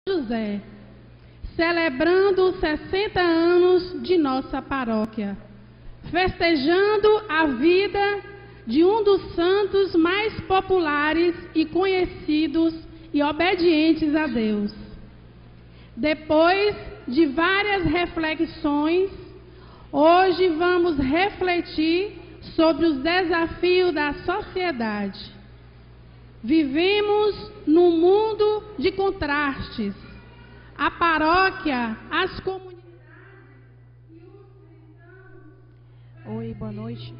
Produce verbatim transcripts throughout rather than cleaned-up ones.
José, celebrando os sessenta anos de nossa paróquia, festejando a vida de um dos santos mais populares e conhecidos e obedientes a Deus. Depois de várias reflexões, hoje vamos refletir sobre os desafios da sociedade. Vivemos num mundo de contrastes. A paróquia, as comunidades e os cristãos. Oi, boa noite.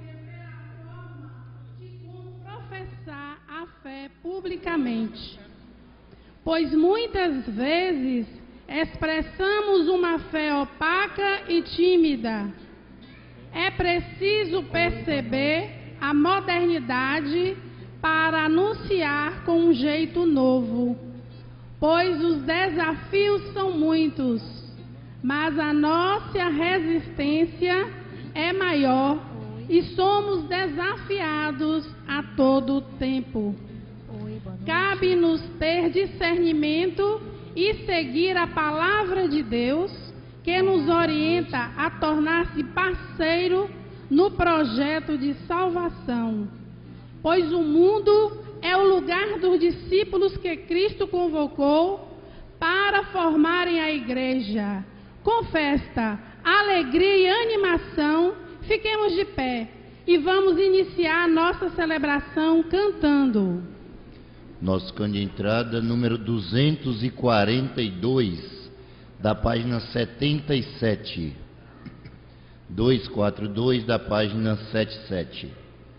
De como professar a fé publicamente. Pois muitas vezes expressamos uma fé opaca e tímida. É preciso perceber a modernidade para anunciar com um jeito novo, pois os desafios são muitos, mas a nossa resistência é maior e somos desafiados a todo tempo. Cabe-nos ter discernimento e seguir a palavra de Deus, que nos orienta a tornar-se parceiro no projeto de salvação. Pois o mundo é o lugar dos discípulos que Cristo convocou para formarem a igreja. Com festa, alegria e animação, fiquemos de pé e vamos iniciar a nossa celebração cantando. Nosso cântico de entrada, número duzentos e quarenta e dois, da página setenta e sete. duzentos e quarenta e dois, da página setenta e sete.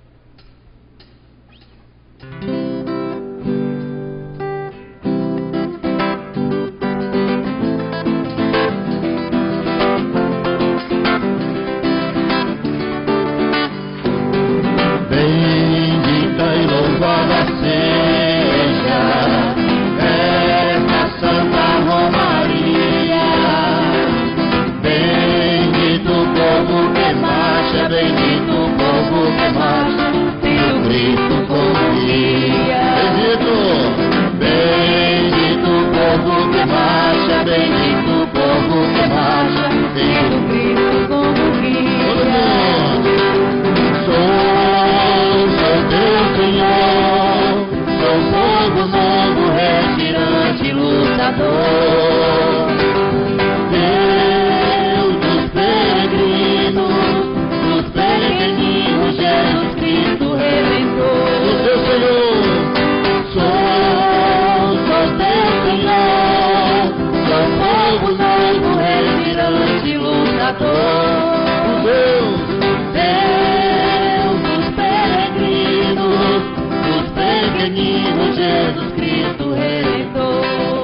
Bendita e louvada seja esta Santa Romaria. Bendito o povo que marcha, bendito o povo que marcha, teu Cristo confia. Bendito, bendito o povo que marcha, bendito o povo que marcha, teu Cristo confia. Sou, sou teu Senhor, sou povo novo, respirante, lutador. Deus dos peregrinos, dos pequeninos, Jesus Cristo Redentor. Sou teu Senhor, sou, sou teu Senhor, sou povo novo, respirante, lutador. Deus, Deus dos peregrinos, dos pequeninos, Jesus Cristo Redentor.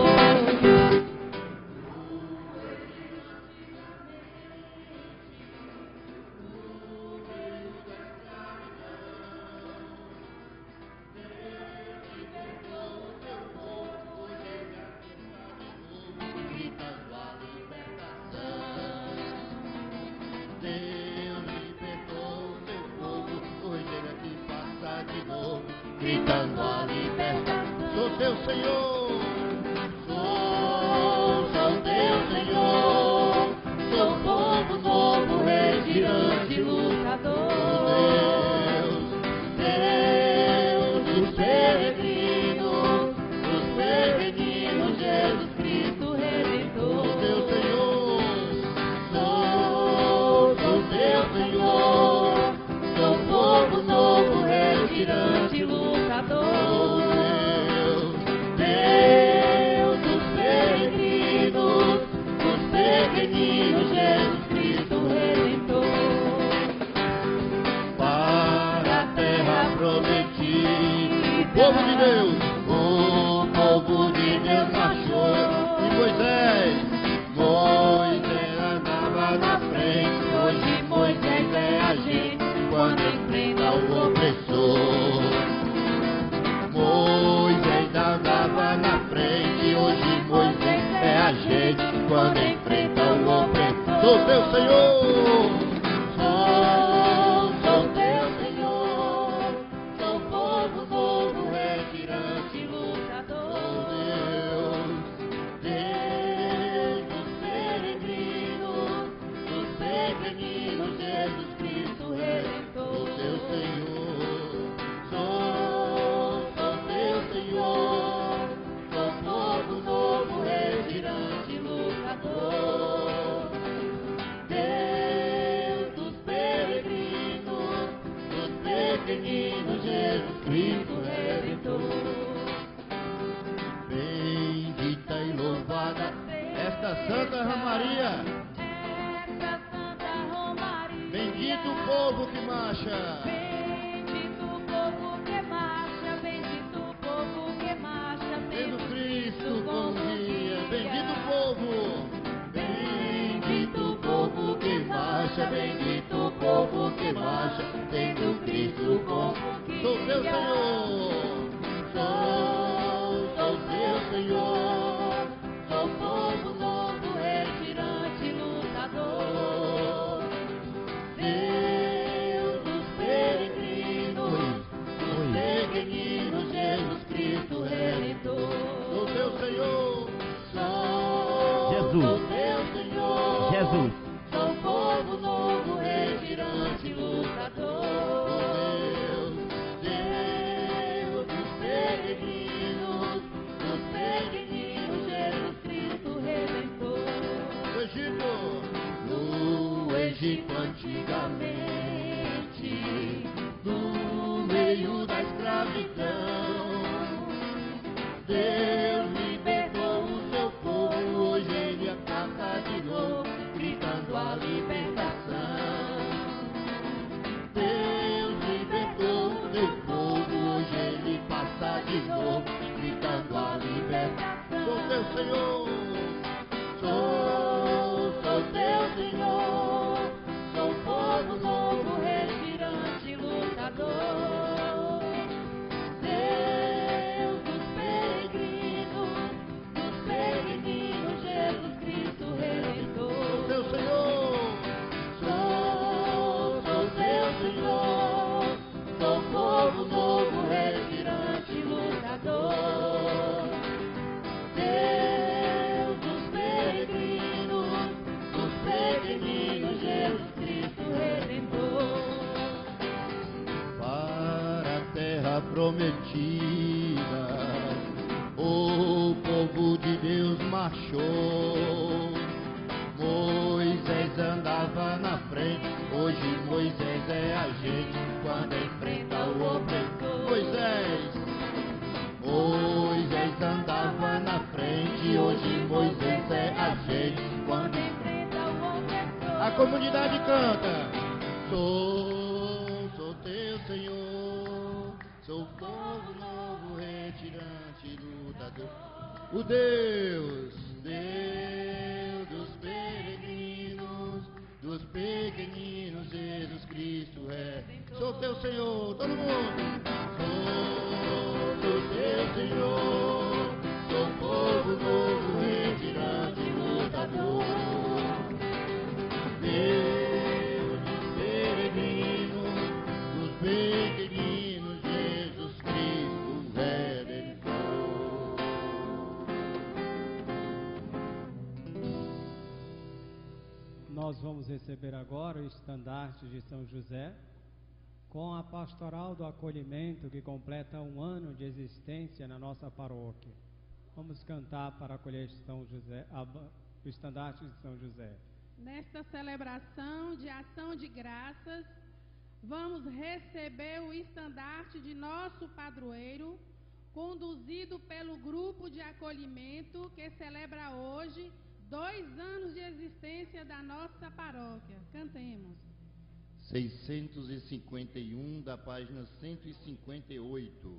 Gritando a libertação. Sou teu Senhor, sou, sou teu Senhor, sou povo novo, respirante, lutador. Deus, Deus dos peregrinos, dos pequeninos, Jesus Cristo Redentor. Sou teu Senhor, sou, sou teu Senhor, sou povo novo, respirante, lutador. Deus, Deus dos peregrinos, dos pequeninos, Jesus Cristo Redentor. Para a terra prometida, povo de Deus, o povo de Deus marchou. E Moisés, Moisés andava na frente, hoje Moisés é a gente quando enfrenta o opressor. Moisés andava na frente, hoje Moisés é a gente quando enfrenta o opressor. Sou teu Senhor, sou, sou teu Senhor, sou povo novo, respirante, lutador. Deus, Deus. esta Santa Romaria. esta Santa Romaria. Bendito o povo que marcha. Bendito o povo que marcha, bendito o povo que marcha, Tendo Cristo como guia. Bendito o povo. Bendito o povo que marcha, bendito o povo que marcha, tendo Cristo como guia. Sou teu Senhor. Sou, sou teu Senhor, sou povo novo, retirante, lutador. Deus dos peregrinos, dos pequeninos, Jesus Cristo Redentor. Sou teu Senhor. Sou, Jesus. sou teu Senhor, Jesus. sou povo novo, retirante, lutador. Deus dos peregrinos, dos pequeninos, Jesus Cristo Redentor. O Egito. No Egito antigamente, no meio da escravidão, Deus libertou o seu povo, hoje ele ataca de novo, gritando a libertação. Deus libertou o seu povo, hoje ele passa de novo, gritando a libertação. Sou teu Senhor. Sou, sou teu Senhor, sou povo novo, respirante, lutador. Deus dos peregrinos, dos peregrinos, Jesus Cristo Redentor. Sou teu Senhor. Sou, sou teu Senhor, sou povo novo, respirante, lutador. Deus dos peregrinos, dos pequeninos, Jesus Cristo Redentor. Para a terra prometida, o povo de Deus marchou. Moisés andava na frente, hoje Moisés é a gente quando enfrenta o opressor. Moisés, Moisés andava na frente, hoje Moisés é a gente quando enfrenta o opressor. a comunidade canta. Sou, sou teu Senhor, sou povo novo, retirante, lutador. O Deus, Deus dos peregrinos, dos pequeninos, Jesus Cristo é. Sou teu Senhor, todo mundo. Sou, sou teu Senhor, sou povo novo, retirante, lutador. Deus dos peregrinos, dos pequeninos, Jesus Cristo Redentor. Nós vamos receber agora o estandarte de São José, com a pastoral do acolhimento que completa um ano de existência na nossa paróquia. Vamos cantar para acolher São José, o estandarte de São José. Nesta celebração de ação de graças, vamos receber o estandarte de nosso padroeiro, conduzido pelo grupo de acolhimento que celebra hoje dois anos de existência da nossa paróquia. Cantemos. seiscentos e cinquenta e um, da página cento e cinquenta e oito.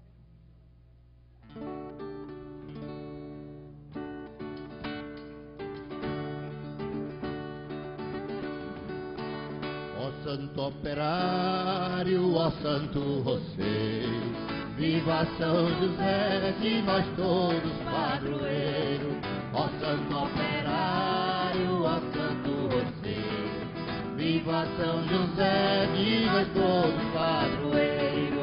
Ó santo operário, ó santo você, viva São José, de nós todos padroeiro. Ó santo operário, ó santo você, viva São José, de nós todos padroeiro.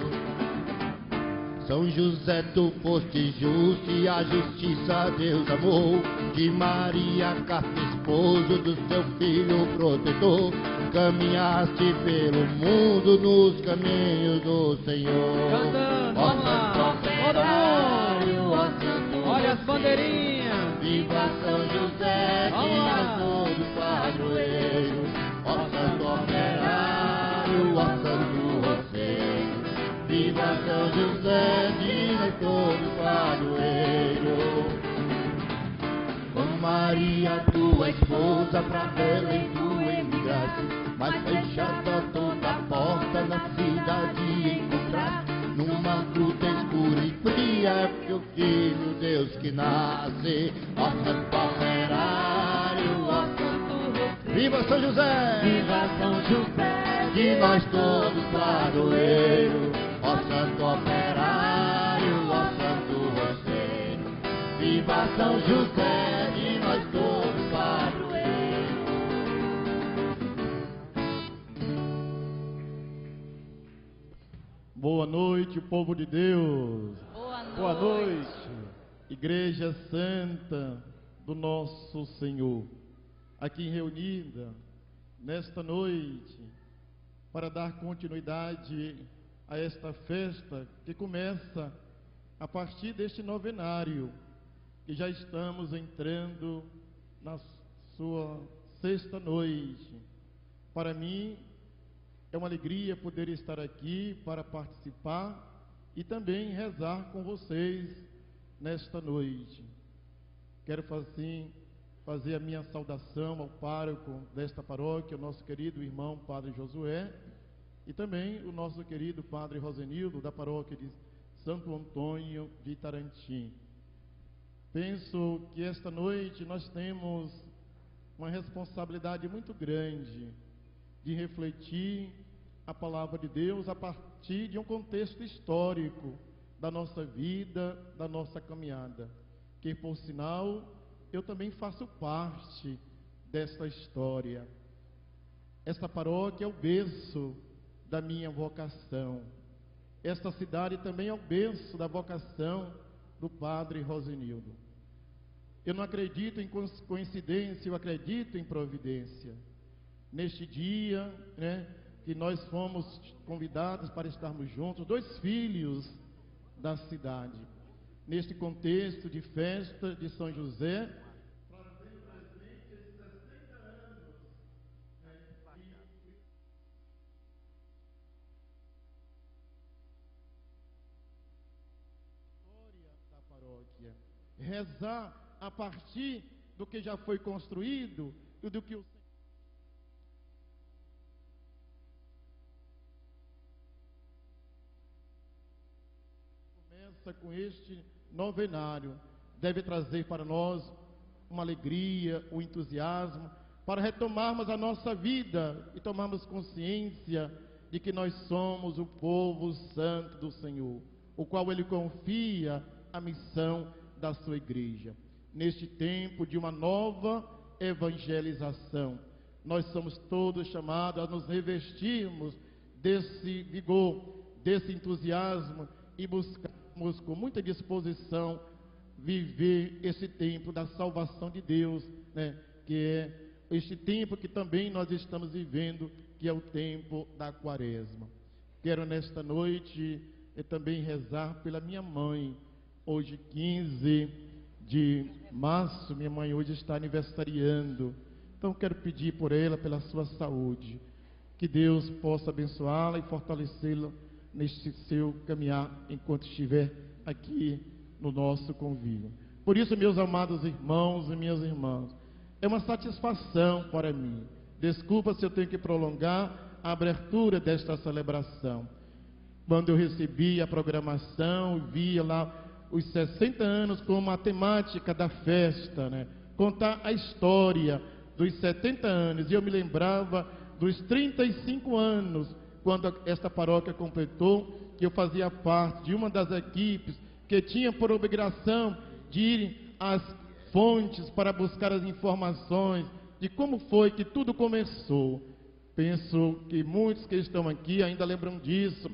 São José, tu foste justo e a justiça Deus amou. De Maria, carta esposo do seu filho protetor, caminhaste pelo mundo nos caminhos do Senhor. Cantando, vamos lá, todo mundo, olha as bandeirinhas. Viva São José, que nós todos padroeiro. Ó santo operário, ó santo roceiro, viva São José, de nós todos padroeiro. Com Maria, tua esposa, pra Belém tu emigraste, mas fechada toda a porta na cidade encontraste. Numa gruta escura e fria é porque o Filho Deus que nasce. Ó Santo Operário, ó Santo... Viva São José! Viva São José, de nós todos padroeiro. Ó Santo Operário, ó Santo Roceiro. Viva São José, de nós todos padroeiro. Boa noite, povo de Deus. Boa noite. Boa noite, Igreja Santa do Nosso Senhor, aqui reunida nesta noite para dar continuidade a esta festa que começa a partir deste novenário, que já estamos entrando na sua sexta noite. Para mim, é uma alegria poder estar aqui para participar e também rezar com vocês nesta noite. Quero assim fazer a minha saudação ao pároco desta paróquia, o nosso querido irmão Padre Josué, e também o nosso querido Padre Rosenildo, da paróquia de Santo Antônio de Itarantim. Penso que esta noite nós temos uma responsabilidade muito grande de refletir a palavra de Deus a partir de um contexto histórico da nossa vida, da nossa caminhada, que por sinal eu também faço parte desta história. Esta paróquia é o berço da minha vocação. Esta cidade também é o berço da vocação do Padre Rosenildo. Eu não acredito em coincidência, eu acredito em providência. Neste dia, né, que nós fomos convidados para estarmos juntos, dois filhos da cidade, neste contexto de festa de São José, trazendo presente esses sessenta anos, né, de história da paróquia. Rezar a partir do que já foi construído e do que o com este novenário deve trazer para nós uma alegria, um entusiasmo para retomarmos a nossa vida e tomarmos consciência de que nós somos o povo santo do Senhor, o qual Ele confia a missão da sua igreja. Neste tempo de uma nova evangelização, nós somos todos chamados a nos revestirmos desse vigor, desse entusiasmo e buscar com muita disposição viver esse tempo da salvação de Deus, né? Que é este tempo que também nós estamos vivendo, que é o tempo da quaresma. Quero nesta noite eh, também rezar pela minha mãe. Hoje quinze de março, minha mãe hoje está aniversariando, então quero pedir por ela, pela sua saúde, que Deus possa abençoá-la e fortalecê-la neste seu caminhar enquanto estiver aqui no nosso convívio. Por isso, meus amados irmãos e minhas irmãs, é uma satisfação para mim. Desculpa se eu tenho que prolongar a abertura desta celebração. Quando eu recebi a programação, via lá os sessenta anos como a temática da festa, né? Contar a história dos setenta anos, e eu me lembrava dos trinta e cinco anos quando esta paróquia completou, que eu fazia parte de uma das equipes que tinha por obrigação de ir às fontes para buscar as informações de como foi que tudo começou. Penso que muitos que estão aqui ainda lembram disso.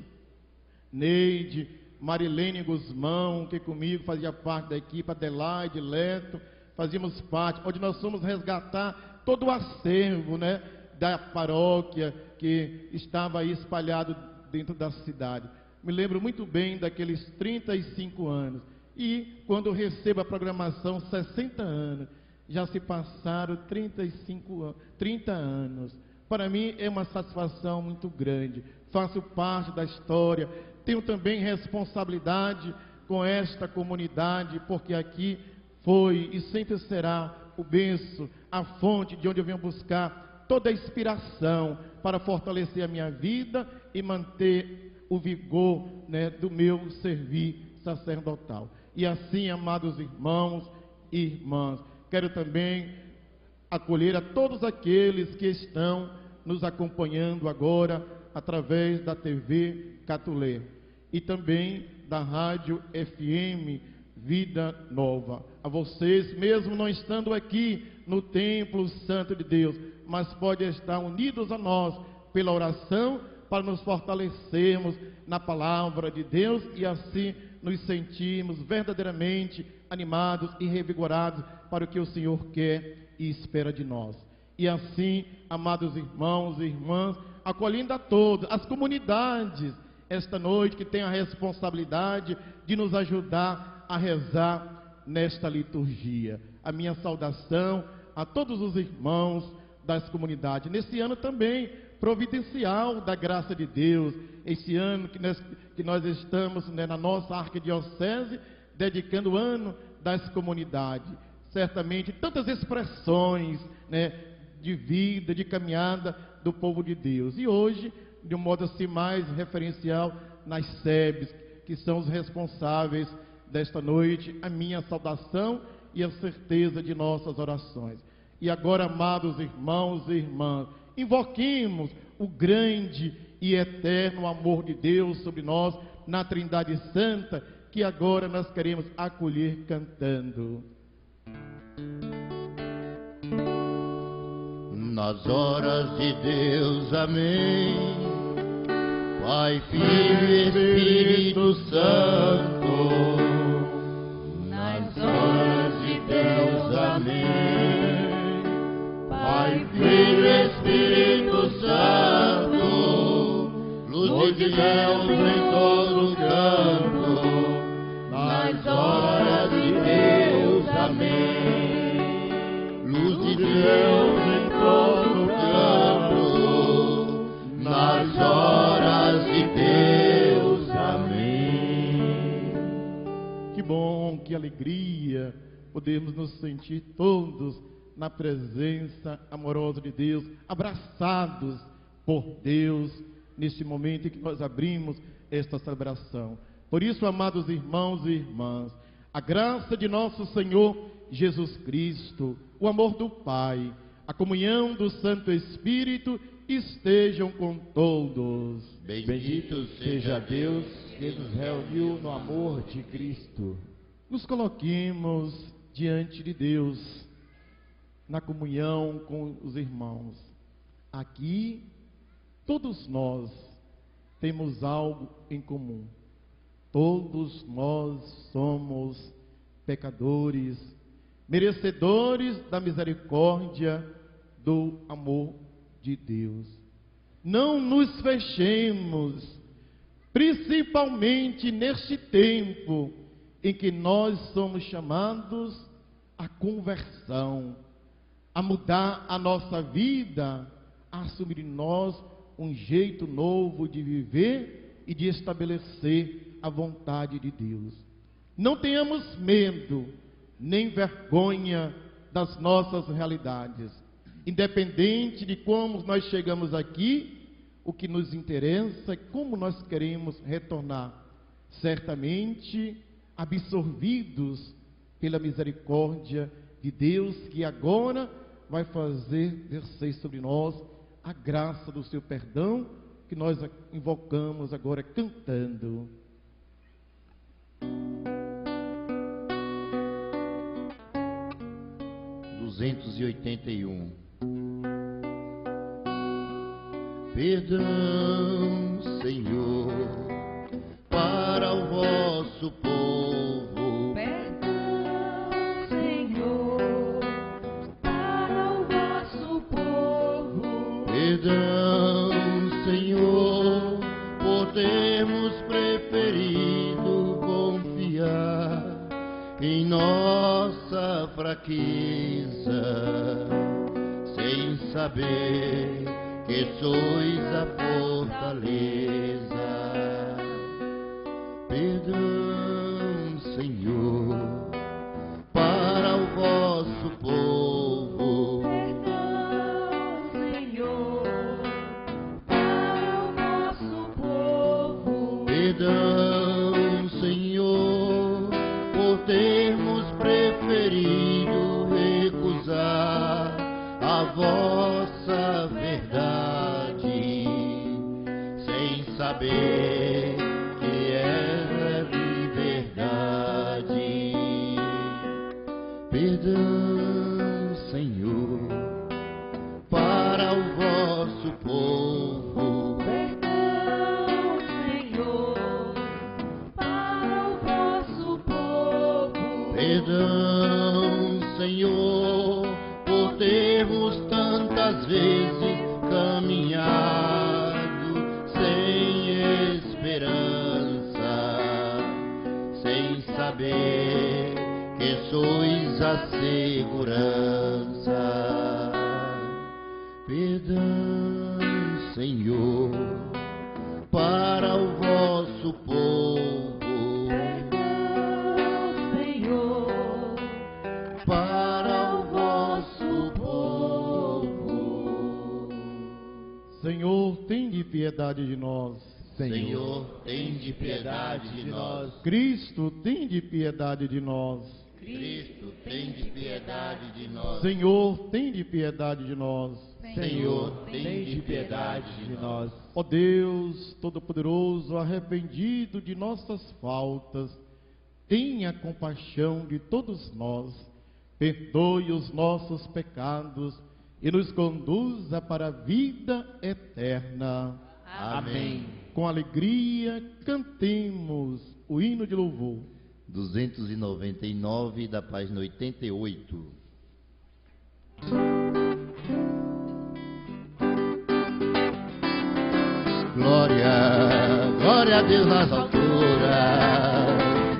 Neide, Marilene Guzmão, que comigo fazia parte da equipe, Adelaide, Leto, fazíamos parte, onde nós fomos resgatar todo o acervo, né, da paróquia que estava aí espalhado dentro da cidade. Me lembro muito bem daqueles trinta e cinco anos. E quando eu recebo a programação, sessenta anos, já se passaram trinta e cinco, trinta anos. Para mim é uma satisfação muito grande. Faço parte da história, tenho também responsabilidade com esta comunidade, porque aqui foi e sempre será o berço, a fonte de onde eu venho buscar toda a inspiração para fortalecer a minha vida e manter o vigor, né, do meu servir sacerdotal. E assim, amados irmãos e irmãs, quero também acolher a todos aqueles que estão nos acompanhando agora através da T V Catulé e também da Rádio F M Vida Nova. A vocês, mesmo não estando aqui no Templo Santo de Deus, mas podem estar unidos a nós pela oração para nos fortalecermos na palavra de Deus e assim nos sentirmos verdadeiramente animados e revigorados para o que o Senhor quer e espera de nós. E assim, amados irmãos e irmãs, acolhendo a todos, as comunidades, esta noite que tem a responsabilidade de nos ajudar a rezar nesta liturgia. A minha saudação a todos os irmãos das comunidades. Nesse ano também providencial da graça de Deus, esse ano que nós, que nós estamos, né, na nossa arquidiocese, dedicando o ano das comunidades. Certamente tantas expressões, né, de vida, de caminhada do povo de Deus. E hoje, de um modo assim mais referencial, nas S E Bs, que são os responsáveis desta noite, a minha saudação e a certeza de nossas orações. E agora, amados irmãos e irmãs, invoquemos o grande e eterno amor de Deus sobre nós, na Trindade Santa, que agora nós queremos acolher cantando. Nas horas de Deus, amém. Pai, Filho e Espírito Santo. Nas horas de Deus, amém. Pai, Filho e Espírito Santo. Luz de Deus em todo canto. Nas horas de Deus, amém. Luz de Deus em todo canto, nas horas de Deus, amém. Que bom, que alegria podemos nos sentir todos na presença amorosa de Deus, abraçados por Deus, neste momento em que nós abrimos esta celebração. Por isso, amados irmãos e irmãs, a graça de nosso Senhor Jesus Cristo, o amor do Pai, a comunhão do Santo Espírito estejam com todos. Bendito seja Deus que nos reuniu no amor de Cristo. Nos coloquemos diante de Deus, na comunhão com os irmãos. Aqui, todos nós temos algo em comum. Todos nós somos pecadores, merecedores da misericórdia, do amor de Deus. Não nos fechemos, principalmente neste tempo em que nós somos chamados à conversão, a mudar a nossa vida, a assumir em nós um jeito novo de viver e de estabelecer a vontade de Deus. Não tenhamos medo, nem vergonha das nossas realidades. Independente de como nós chegamos aqui, o que nos interessa é como nós queremos retornar. Certamente absorvidos pela misericórdia de Deus, que agora vai fazer descer sobre nós a graça do seu perdão, que nós invocamos agora cantando. duzentos e oitenta e um. Perdão, Senhor, para o vosso povo. Perdão, Senhor, para o vosso povo. Perdão, Senhor, por termos preferido confiar em nossa fraqueza, sem saber que sois a fortaleza. Perdão, Senhor, para o vosso povo. vossa verdade, sem saber que é liberdade. Perdão, Senhor, para o vosso povo. Perdão, Senhor, para o vosso povo. Perdão, Senhor, por termos tantas vezes caminhado sem esperança, sem saber que sois a segurança. Perdão, Senhor, para o vosso povo. Perdão, Senhor, Para o vosso povo. Senhor, tende piedade de nós. Senhor, tende piedade de nós. Cristo, tende piedade de nós. Cristo, tende piedade de nós. Senhor, tende piedade de nós. Senhor, tende piedade de nós. Ó Deus Todo-Poderoso, arrependido de nossas faltas, tenha compaixão de todos nós, perdoe os nossos pecados e nos conduza para a vida eterna. Amém. Com alegria, cantemos o hino de louvor. duzentos e noventa e nove, da página oitenta e oito. Glória, glória a Deus nas alturas,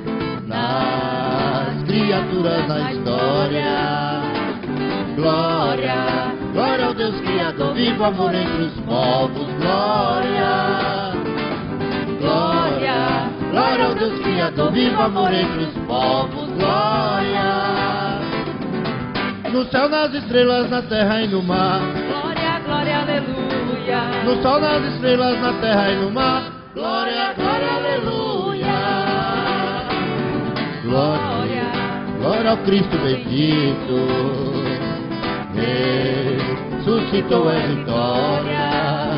nas criaturas na história. Glória, glória ao Deus Criador, vivo amor entre os povos. Glória, glória, glória ao Deus Criador, vivo amor entre os povos. Glória, no céu, nas estrelas, na terra e no mar. glória, glória, aleluia. No sol, nas estrelas, na terra e no mar. Glória, glória, aleluia. Glória, glória ao Cristo bendito, ressuscitou em vitória.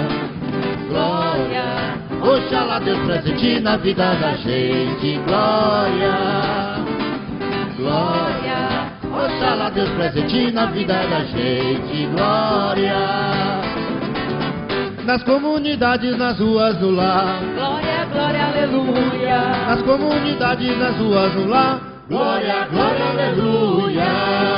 Glória, oxalá Deus presente na vida da gente. Glória, glória, oxalá Deus presente na vida da gente. Glória, nas comunidades, nas ruas, no lar. Glória, glória, aleluia. Nas comunidades, nas ruas, no lar. Glória, glória, aleluia.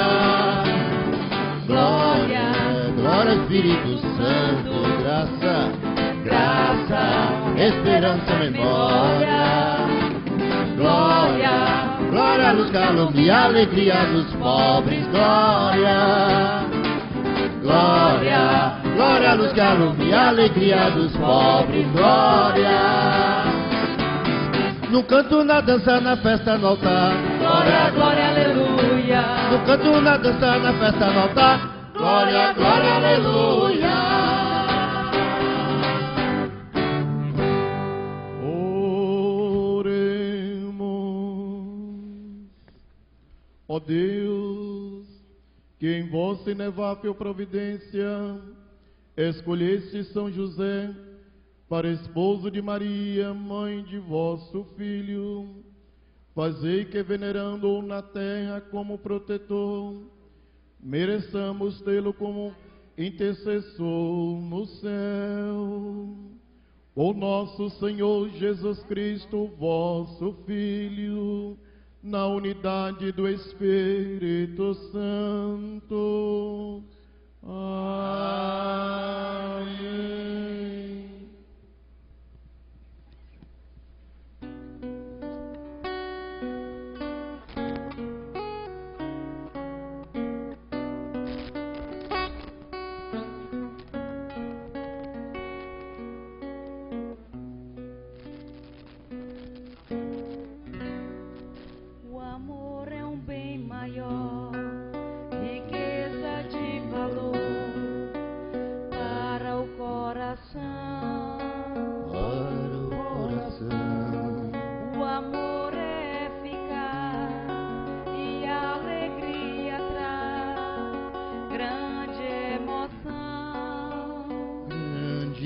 Glória, glória ao Espírito Santo. Graça, graça, esperança, memória. Glória, glória à luz, calúnia, alegria dos pobres. Glória, glória, glória à luz, calúnia, alegria dos pobres. Glória, no canto, na dança, na festa, no altar. Glória, glória, aleluia. No canto, na dança, na festa, no altar. Glória, glória, aleluia. Oremos. Ó Deus, que em vossa inevável providência escolheste São José para esposo de Maria, mãe de vosso Filho, fazei que, venerando-o na terra como protetor, mereçamos tê-lo como intercessor no céu. O nosso Senhor Jesus Cristo, vosso Filho, na unidade do Espírito Santo. Amém. O amor é um bem maior, riqueza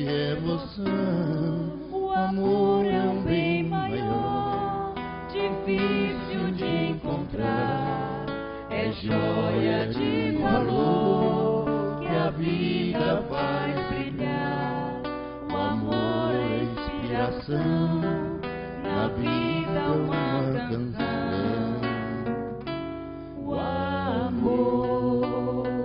de emoção. O amor é um bem maior, difícil de encontrar. É joia de valor que a vida faz brilhar. O amor é inspiração, na vida uma canção. O amor,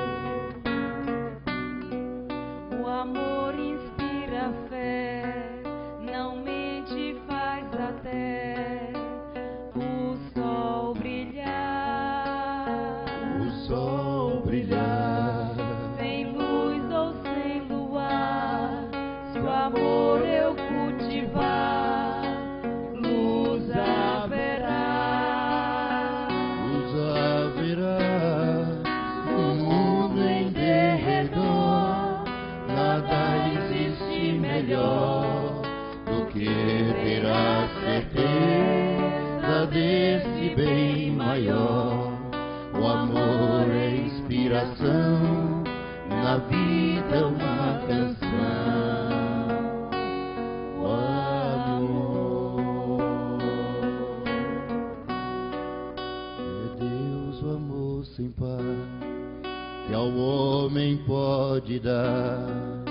o amor inspira fé, não mente, faz até o sol brilhar. O sol brilhar, sem luz ou sem luar, se o amor eu cultivar, luz haverá. Luz haverá no mundo em derredor, nada existe melhor do que ter a certeza desse bem maior. O amor é inspiração, na vida uma canção. O amor é Deus, o amor sem par que ao homem pode dar.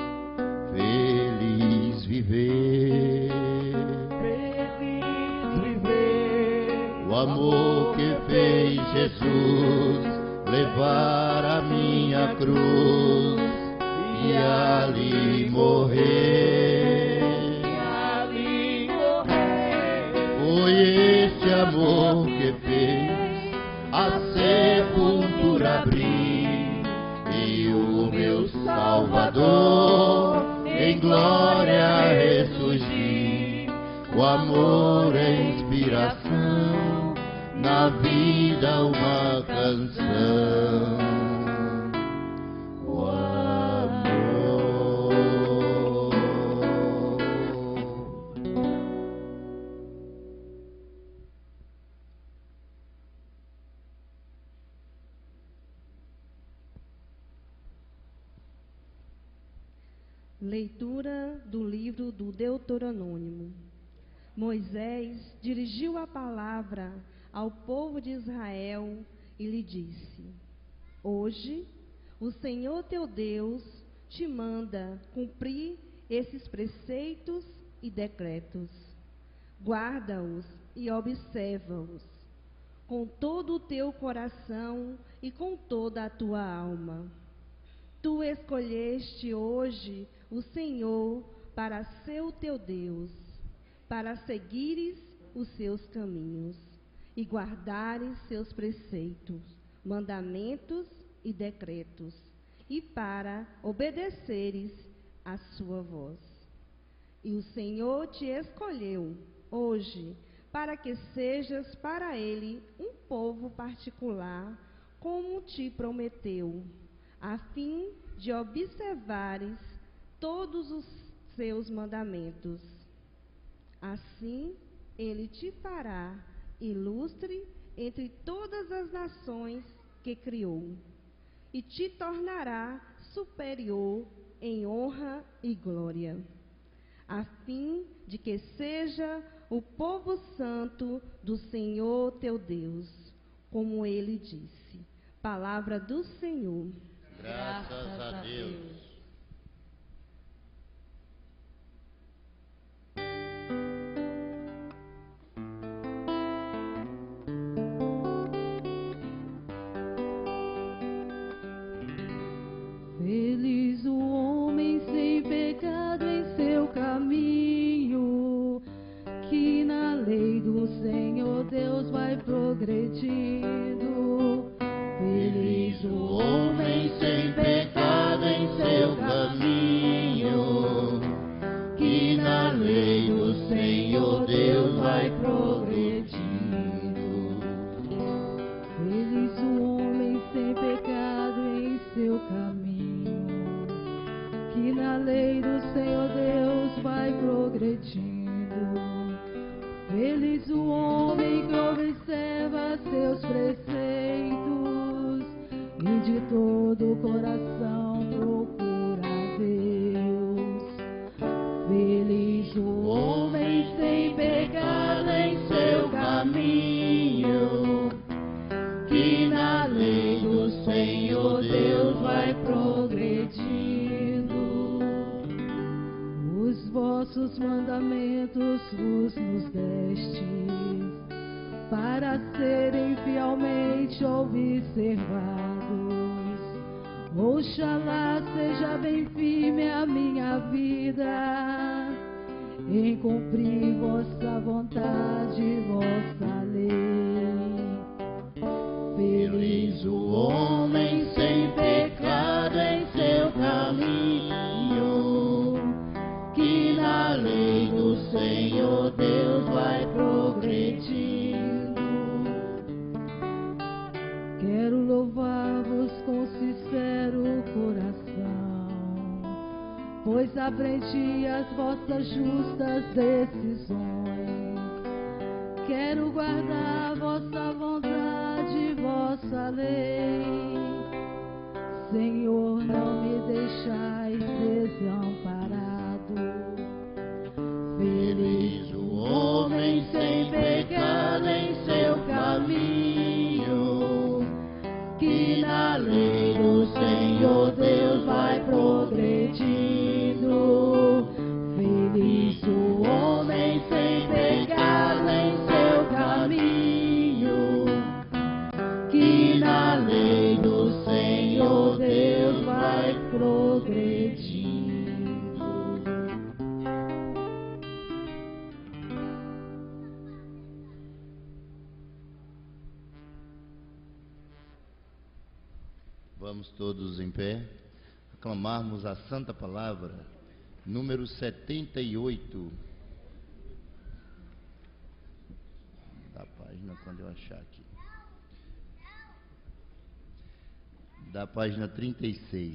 Feliz viver, feliz viver. O amor que fez Jesus levar a minha cruz e ali morrer. E ali morrer. Foi esse amor que fez a sepultura abrir e o meu Salvador em glória ressurgir. O amor é inspiração, na vida uma canção. O amor. Leitura do livro do Deuteronômio. Moisés dirigiu a palavra ao povo de Israel e lhe disse: Hoje o Senhor teu Deus te manda cumprir esses preceitos e decretos. Guarda-os e observa-os com todo o teu coração e com toda a tua alma. Tu escolheste hoje o Senhor para ser o teu Deus, para seguires os seus caminhos e guardares seus preceitos, mandamentos e decretos, e para obedeceres a sua voz. E o Senhor te escolheu hoje para que sejas para ele um povo particular, como te prometeu, a fim de observares todos os seus mandamentos. Assim, ele te fará ilustre entre todas as nações que criou, e te tornará superior em honra e glória, a fim de que seja o povo santo do Senhor teu Deus, como ele disse. Palavra do Senhor. Graças a Deus. Feliz o homem sem pecado em seu caminho, que na lei do Senhor Deus vai progredindo. Feliz o homem sem pecado em seu caminho, que na lei do Senhor Deus vai progredindo. Feliz o homem sem pecado em seu caminho, que na lei do Senhor Deus vai progredindo. Feliz o homem que observa seus preceitos e de todo o coração procura a Deus. Senhor Deus vai progredindo. Os vossos mandamentos vos nos destes, para serem fielmente observados. Oxalá seja bem firme a minha vida, em cumprir vossa vontade, vossa lei. Feliz o homem sem pecado em seu caminho, que na lei do Senhor Deus vai progredindo. Quero louvar-vos com sincero coração, pois aprendi as vossas justas decisões. Quero guardar vossa vontade, vossa lei. Senhor, não me deixais desamparado. Feliz o homem sem pecado em seu caminho, que na lei do Senhor Deus vai progredindo. Feliz o homem sem pecado em seu caminho, que na lei do Senhor Deus vai progredindo. Vamos todos em pé, aclamarmos a santa palavra, número setenta e oito, da página, quando eu achar aqui, da página trinta e seis.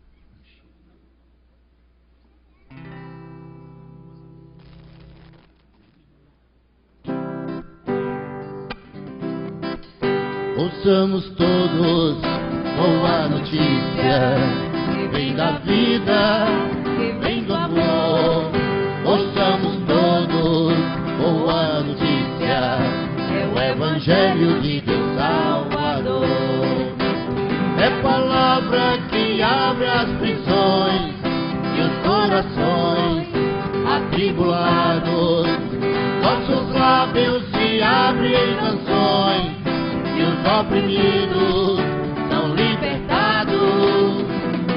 Ouçamos todos boa notícia, que vem da vida, que vem do amor. Ouçamos todos boa notícia, é o Evangelho de Deus Salvador. É palavra que abre as prisões e os corações atribulados. Nossos lábios se abrem em canções e os oprimidos são libertados.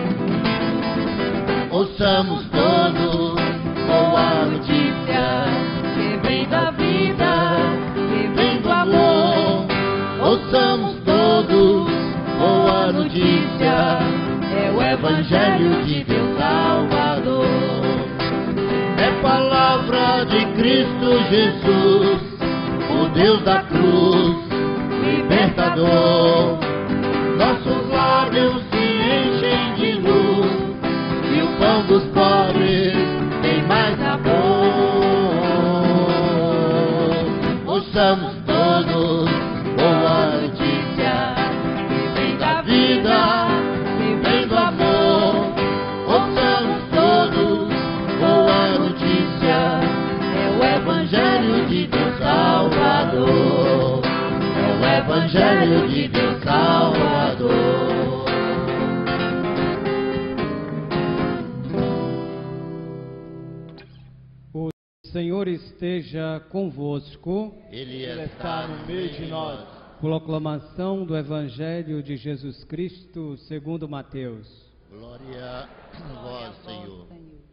Ouçamos todos boa notícia, que vem da vida, que vem do amor. Ouçamos todos boa notícia, é o Evangelho de Deus Salvador. É palavra de Cristo Jesus, o Deus da cruz, libertador. Nossos lábios se enchem de luz e o pão dos pobres tem mais sabor. Ouçamos todos boa notícia, que vem da vida, que vem do amor. Ouçamos todos boa notícia, é o Evangelho de Deus Salvador. É o Evangelho de Deus Salvador. O Senhor esteja convosco. Ele Ele está está no meio de nós. Proclamação do Evangelho de Jesus Cristo segundo Mateus. Glória a vós, Senhor.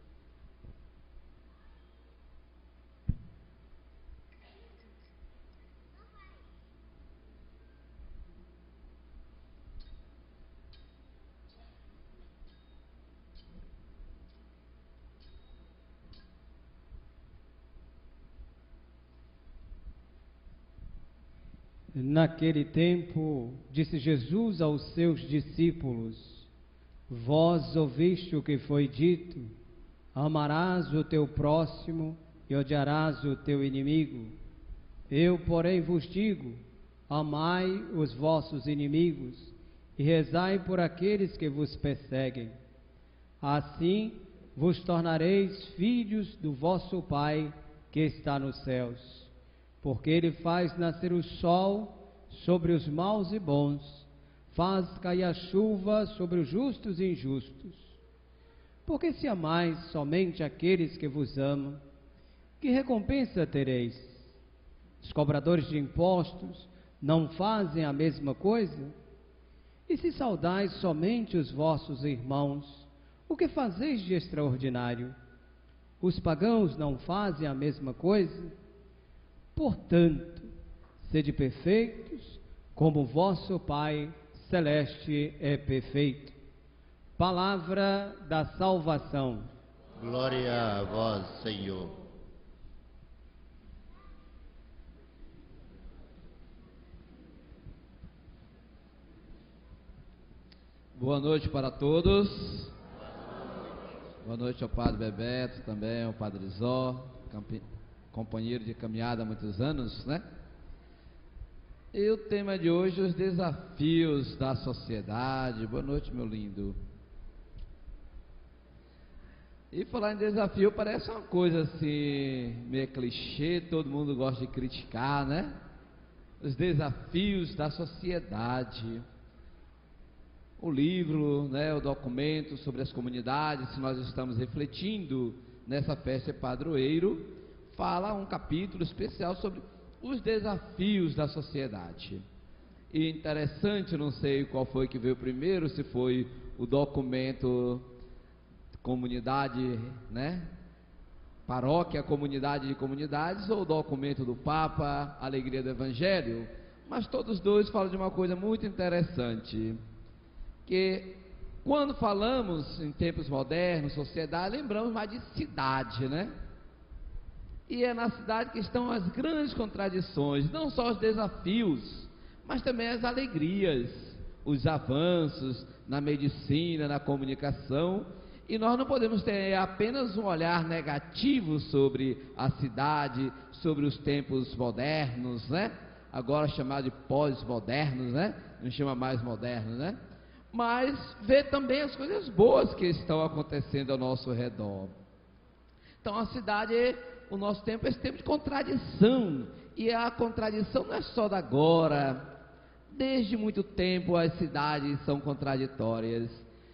Naquele tempo, disse Jesus aos seus discípulos: Vós ouviste o que foi dito: amarás o teu próximo e odiarás o teu inimigo. Eu, porém, vos digo: amai os vossos inimigos e rezai por aqueles que vos perseguem. Assim vos tornareis filhos do vosso Pai que está nos céus, porque Ele faz nascer o sol sobre os maus e bons, faz cair a chuva sobre os justos e injustos. Porque se amais somente aqueles que vos amam, que recompensa tereis? Os cobradores de impostos não fazem a mesma coisa? E se saudais somente os vossos irmãos, o que fazeis de extraordinário? Os pagãos não fazem a mesma coisa? Portanto, sede perfeitos, como o vosso Pai Celeste é perfeito. Palavra da salvação. Glória a vós, Senhor. Boa noite para todos. Boa noite ao Padre Bebeto, também ao Padre Zó, companheiro de caminhada há muitos anos, né? E o tema de hoje, os desafios da sociedade. Boa noite, meu lindo. E falar em desafio parece uma coisa assim, meio clichê, todo mundo gosta de criticar, né? Os desafios da sociedade. O livro, né, o documento sobre as comunidades, se nós estamos refletindo nessa festa padroeiro, fala um capítulo especial sobre os desafios da sociedade. E interessante, não sei qual foi que veio primeiro, se foi o documento comunidade, né, paróquia, comunidade de comunidades, ou o documento do Papa, Alegria do Evangelho, mas todos dois falam de uma coisa muito interessante, que quando falamos em tempos modernos, sociedade, lembramos mais de cidade, né? E é na cidade que estão as grandes contradições, não só os desafios, mas também as alegrias, os avanços na medicina, na comunicação. E nós não podemos ter apenas um olhar negativo sobre a cidade, sobre os tempos modernos, né? Agora chamado de pós-modernos, né? Não chama mais moderno, né? Mas ver também as coisas boas que estão acontecendo ao nosso redor. Então a cidade, o nosso tempo é esse tempo de contradição, e a contradição não é só da agora. Desde muito tempo as cidades são contraditórias.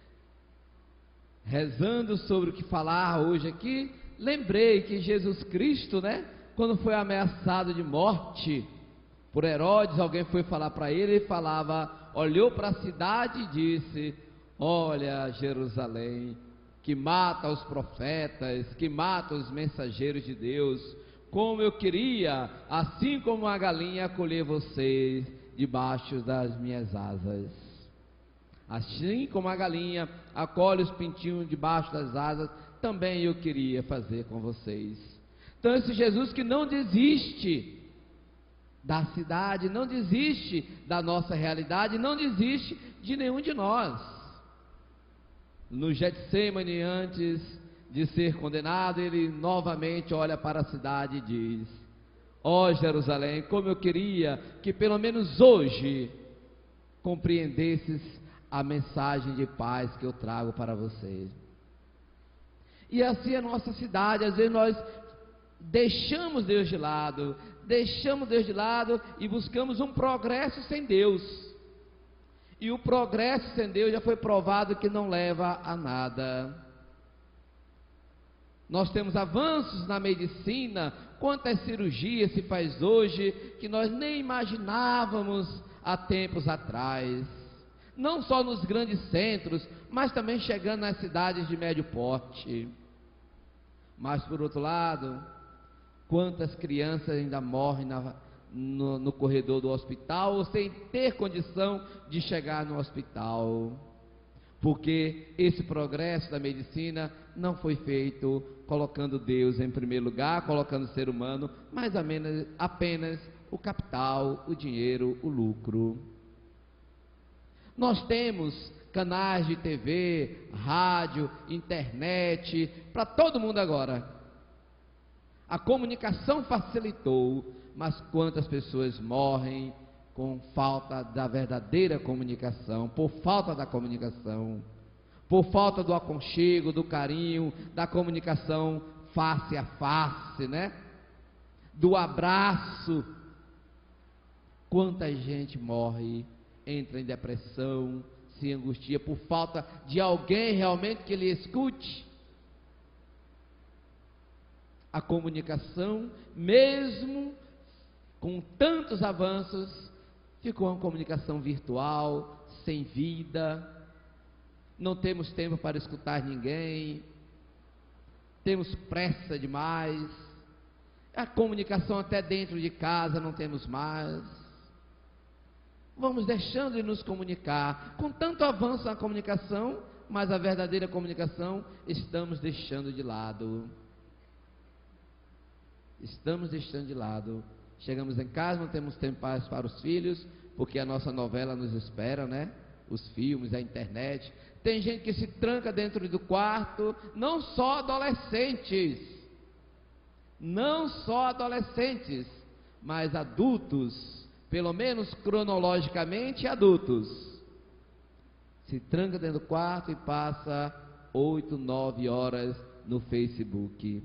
Rezando sobre o que falar hoje aqui, lembrei que Jesus Cristo, né, quando foi ameaçado de morte por Herodes, alguém foi falar para ele, ele falava, olhou para a cidade e disse, olha Jerusalém, que mata os profetas, que mata os mensageiros de Deus, como eu queria, assim como a galinha, acolher vocês debaixo das minhas asas. Assim como a galinha acolhe os pintinhos debaixo das asas, também eu queria fazer com vocês. Então esse Jesus que não desiste da cidade, não desiste da nossa realidade, não desiste de nenhum de nós. No Getsêmani, antes de ser condenado, ele novamente olha para a cidade e diz, ó Jerusalém, como eu queria que pelo menos hoje compreendesses a mensagem de paz que eu trago para vocês. E assim é a nossa cidade, às vezes nós deixamos Deus de lado, deixamos Deus de lado e buscamos um progresso sem Deus. E o progresso sem Deus já foi provado que não leva a nada. Nós temos avanços na medicina, quantas cirurgias se faz hoje que nós nem imaginávamos há tempos atrás. Não só nos grandes centros, mas também chegando nas cidades de médio porte. Mas por outro lado, quantas crianças ainda morrem na, no, no corredor do hospital, ou sem ter condição de chegar no hospital, porque esse progresso da medicina não foi feito colocando Deus em primeiro lugar, colocando o ser humano, mas apenas, apenas o capital, o dinheiro, o lucro. Nós temos canais de T V, rádio, internet, para todo mundo agora. A comunicação facilitou, mas quantas pessoas morrem com falta da verdadeira comunicação, por falta da comunicação, por falta do aconchego, do carinho, da comunicação face a face, né? Do abraço. Quanta gente morre entra em depressão, se angustia por falta de alguém realmente que lhe escute. A comunicação, mesmo com tantos avanços, ficou uma comunicação virtual, sem vida. Não temos tempo para escutar ninguém, temos pressa demais. A comunicação até dentro de casa não temos mais. Vamos deixando de nos comunicar. Com tanto avanço na comunicação, mas a verdadeira comunicação estamos deixando de lado. Estamos deixando de lado. Chegamos em casa, não temos tempo para os filhos, porque a nossa novela nos espera, né? Os filmes, a internet. Tem gente que se tranca dentro do quarto, não só adolescentes, não só adolescentes, mas adultos, pelo menos cronologicamente adultos. Se tranca dentro do quarto e passa oito, nove horas no Facebook.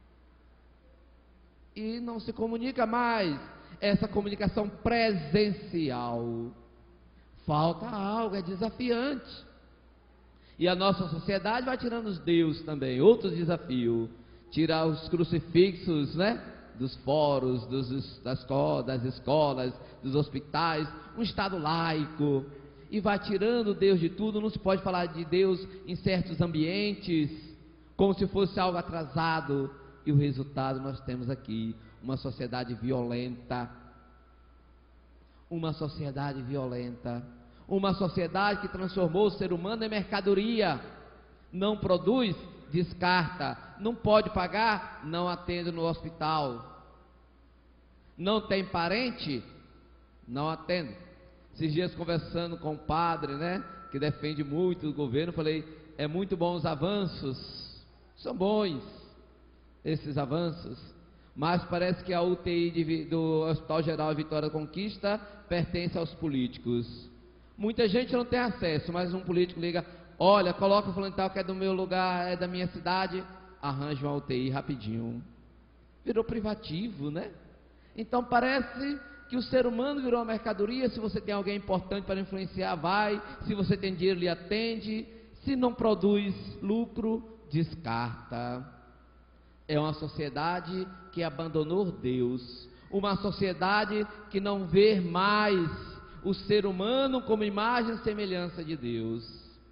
E não se comunica mais, essa comunicação presencial. Falta algo, é desafiante. E a nossa sociedade vai tirando os deuses também, outro desafio. Tirar os crucifixos, né? Dos fóruns, dos, das, das escolas, dos hospitais, um Estado laico. E vai tirando Deus de tudo, não se pode falar de Deus em certos ambientes, como se fosse algo atrasado. E o resultado nós temos aqui, uma sociedade violenta. Uma sociedade violenta. Uma sociedade que transformou o ser humano em mercadoria. Não produz, descarta. Não pode pagar, não atende no hospital. Não tem parente, não atende. Esses dias conversando com um padre, né, que defende muito o governo, falei, é muito bom os avanços, são bons esses avanços, mas parece que a U T I de, do Hospital Geral Vitória da Conquista pertence aos políticos. Muita gente não tem acesso, mas um político liga, olha, coloca o fulano tal que é do meu lugar, é da minha cidade, arranja uma U T I rapidinho. Virou privativo, né? Então parece que o ser humano virou uma mercadoria. Se você tem alguém importante para influenciar, vai. Se você tem dinheiro, lhe atende. Se não produz lucro, descarta. É uma sociedade que abandonou Deus. Uma sociedade que não vê mais o ser humano como imagem e semelhança de Deus.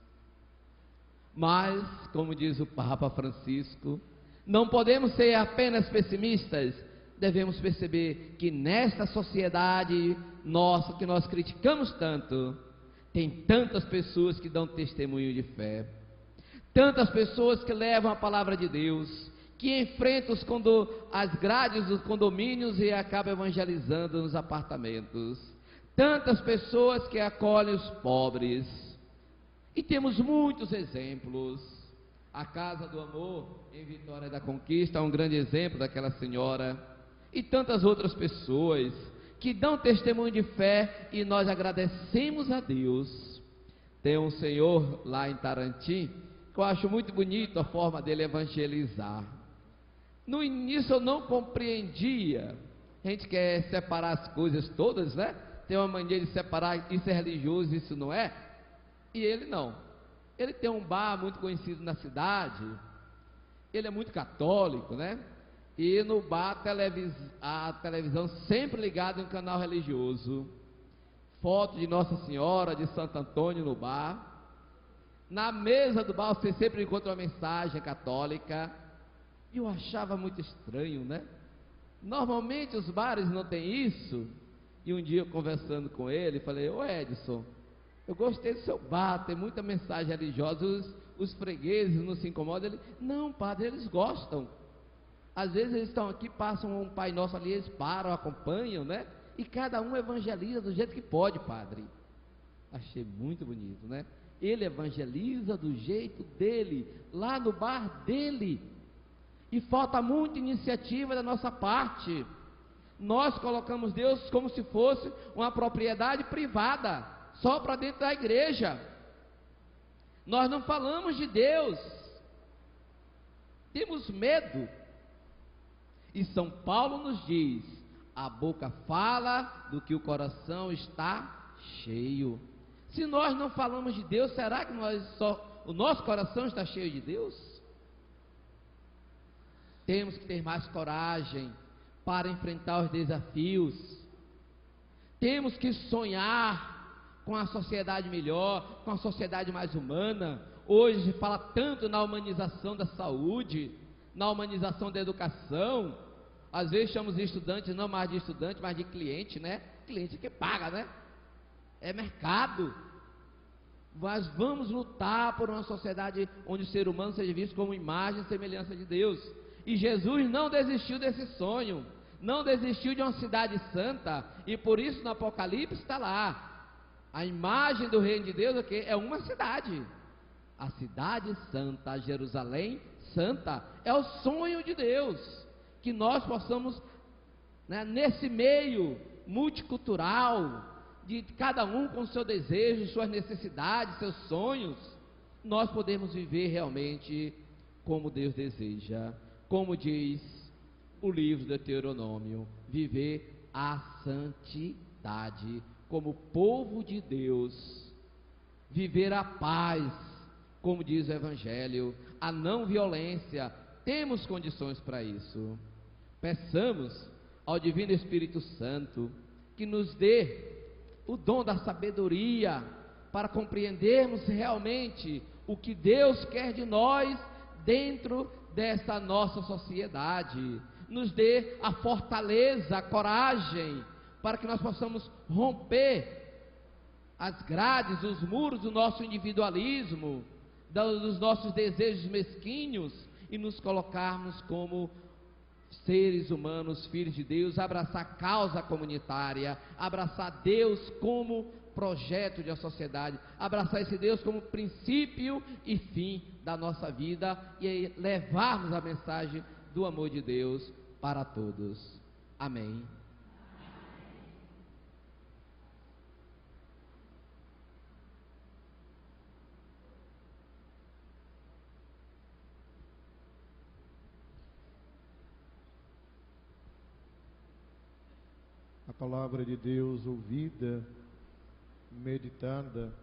Mas, como diz o Papa Francisco, não podemos ser apenas pessimistas. Devemos perceber que nesta sociedade nossa, que nós criticamos tanto, tem tantas pessoas que dão testemunho de fé, tantas pessoas que levam a palavra de Deus, que enfrentam os condo, as grades dos condomínios e acabam evangelizando nos apartamentos, tantas pessoas que acolhem os pobres, e temos muitos exemplos. A Casa do Amor em Vitória da Conquista é um grande exemplo daquela senhora, e tantas outras pessoas que dão testemunho de fé, e nós agradecemos a Deus. Tem um senhor lá em Tarantim, que eu acho muito bonito a forma dele evangelizar. No início eu não compreendia, a gente quer separar as coisas todas, né? Tem uma mania de separar, isso é religioso, isso não é? E ele não. Ele tem um bar muito conhecido na cidade, ele é muito católico, né? E no bar, a, televis, a televisão sempre ligada em um canal religioso. Foto de Nossa Senhora, de Santo Antônio no bar. Na mesa do bar você sempre encontra uma mensagem católica. E eu achava muito estranho, né? Normalmente os bares não tem isso. E um dia eu conversando com ele, falei, ô Edson, eu gostei do seu bar, tem muita mensagem religiosa, os, os fregueses não se incomodam. Ele, não, padre, eles gostam. Às vezes eles estão aqui, passam um Pai Nosso ali, eles param, acompanham, né? E cada um evangeliza do jeito que pode, padre. Achei muito bonito, né? Ele evangeliza do jeito dele, lá no bar dele. E falta muita iniciativa da nossa parte. Nós colocamos Deus como se fosse uma propriedade privada, só para dentro da igreja. Nós não falamos de Deus. Temos medo. E São Paulo nos diz, a boca fala do que o coração está cheio. Se nós não falamos de Deus, será que nós só, o nosso coração está cheio de Deus? Temos que ter mais coragem para enfrentar os desafios. Temos que sonhar com a sociedade melhor, com a sociedade mais humana. Hoje se fala tanto na humanização da saúde, na humanização da educação. Às vezes chamamos de estudantes, não mais de estudante, mas de cliente, né? Cliente que paga, né? É mercado. Mas vamos lutar por uma sociedade onde o ser humano seja visto como imagem e semelhança de Deus. E Jesus não desistiu desse sonho, não desistiu de uma cidade santa, e por isso no Apocalipse está lá, a imagem do reino de Deus é, o quê? É uma cidade, a cidade santa, Jerusalém santa, é o sonho de Deus, que nós possamos, né, nesse meio multicultural, de cada um com seu desejo, suas necessidades, seus sonhos, nós podemos viver realmente como Deus deseja. Como diz o livro do Deuteronômio, viver a santidade como povo de Deus, viver a paz, como diz o Evangelho, a não violência. Temos condições para isso. Peçamos ao Divino Espírito Santo que nos dê o dom da sabedoria para compreendermos realmente o que Deus quer de nós dentro dessa nossa sociedade. Nos dê a fortaleza, a coragem, para que nós possamos romper as grades, os muros do nosso individualismo, dos nossos desejos mesquinhos, e nos colocarmos como seres humanos, filhos de Deus, abraçar a causa comunitária, abraçar Deus como projeto de uma sociedade, abraçar esse Deus como princípio e fim da nossa vida, e aí levarmos a mensagem do amor de Deus para todos. Amém. A palavra de Deus ouvida, meditada,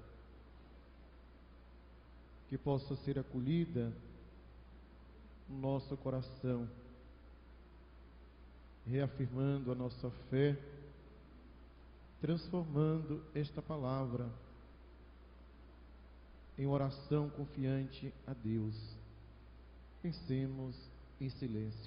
que possa ser acolhida no nosso coração, reafirmando a nossa fé, transformando esta palavra em oração confiante a Deus. Pensemos em silêncio.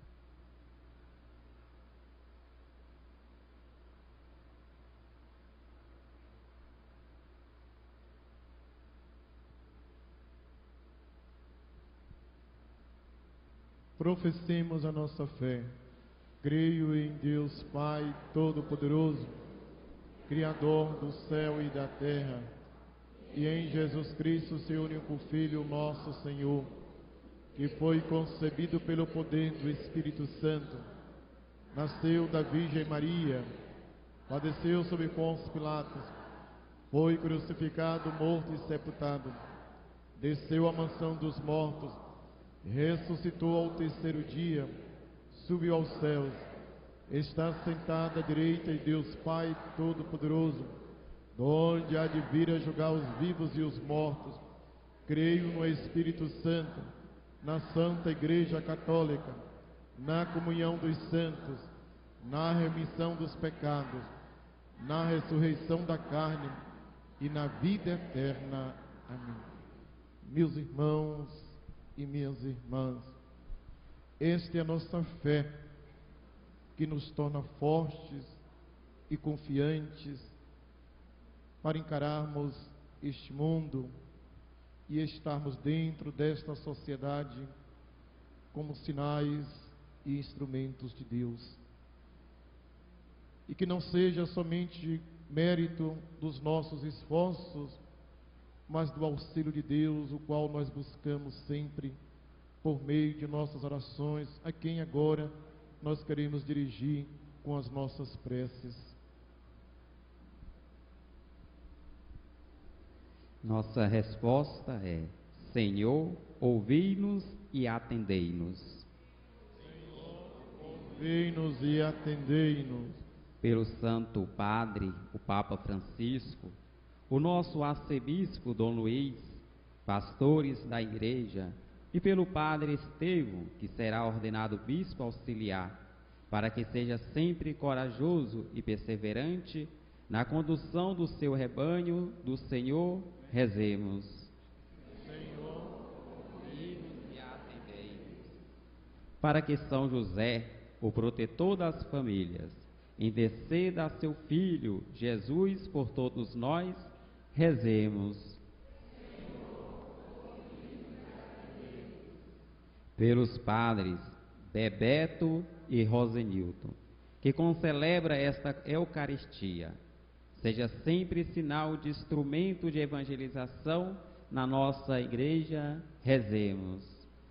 Professemos a nossa fé. Creio em Deus Pai Todo-Poderoso, Criador do céu e da terra, e em Jesus Cristo, seu único Filho, nosso Senhor, que foi concebido pelo poder do Espírito Santo, nasceu da Virgem Maria, padeceu sob Pôncio Pilatos, foi crucificado, morto e sepultado, desceu à mansão dos mortos, ressuscitou ao terceiro dia, subiu aos céus, está sentado à direita de Deus Pai Todo-Poderoso, donde há de vir a julgar os vivos e os mortos. Creio no Espírito Santo, na Santa Igreja Católica, na comunhão dos santos, na remissão dos pecados, na ressurreição da carne e na vida eterna. Amém. Meus irmãos e minhas irmãs, esta é a nossa fé que nos torna fortes e confiantes para encararmos este mundo e estarmos dentro desta sociedade como sinais e instrumentos de Deus. E que não seja somente mérito dos nossos esforços, mas do auxílio de Deus, o qual nós buscamos sempre por meio de nossas orações, a quem agora nós queremos dirigir com as nossas preces. Nossa resposta é: Senhor, ouvi-nos e atendei-nos. Senhor, ouvi-nos e atendei-nos. pelo Santo Padre, o Papa Francisco, o nosso arcebispo Dom Luiz, pastores da Igreja, e pelo Padre Estevão, que será ordenado bispo auxiliar, para que seja sempre corajoso e perseverante na condução do seu rebanho do Senhor, rezemos. Senhor, ouvimos e atendei-nos. Para que São José, o protetor das famílias, interceda a seu Filho, Jesus, por todos nós, rezemos. Pelos padres Bebeto e Rosenilton, que concelebra esta Eucaristia, seja sempre sinal de instrumento de evangelização na nossa igreja, rezemos.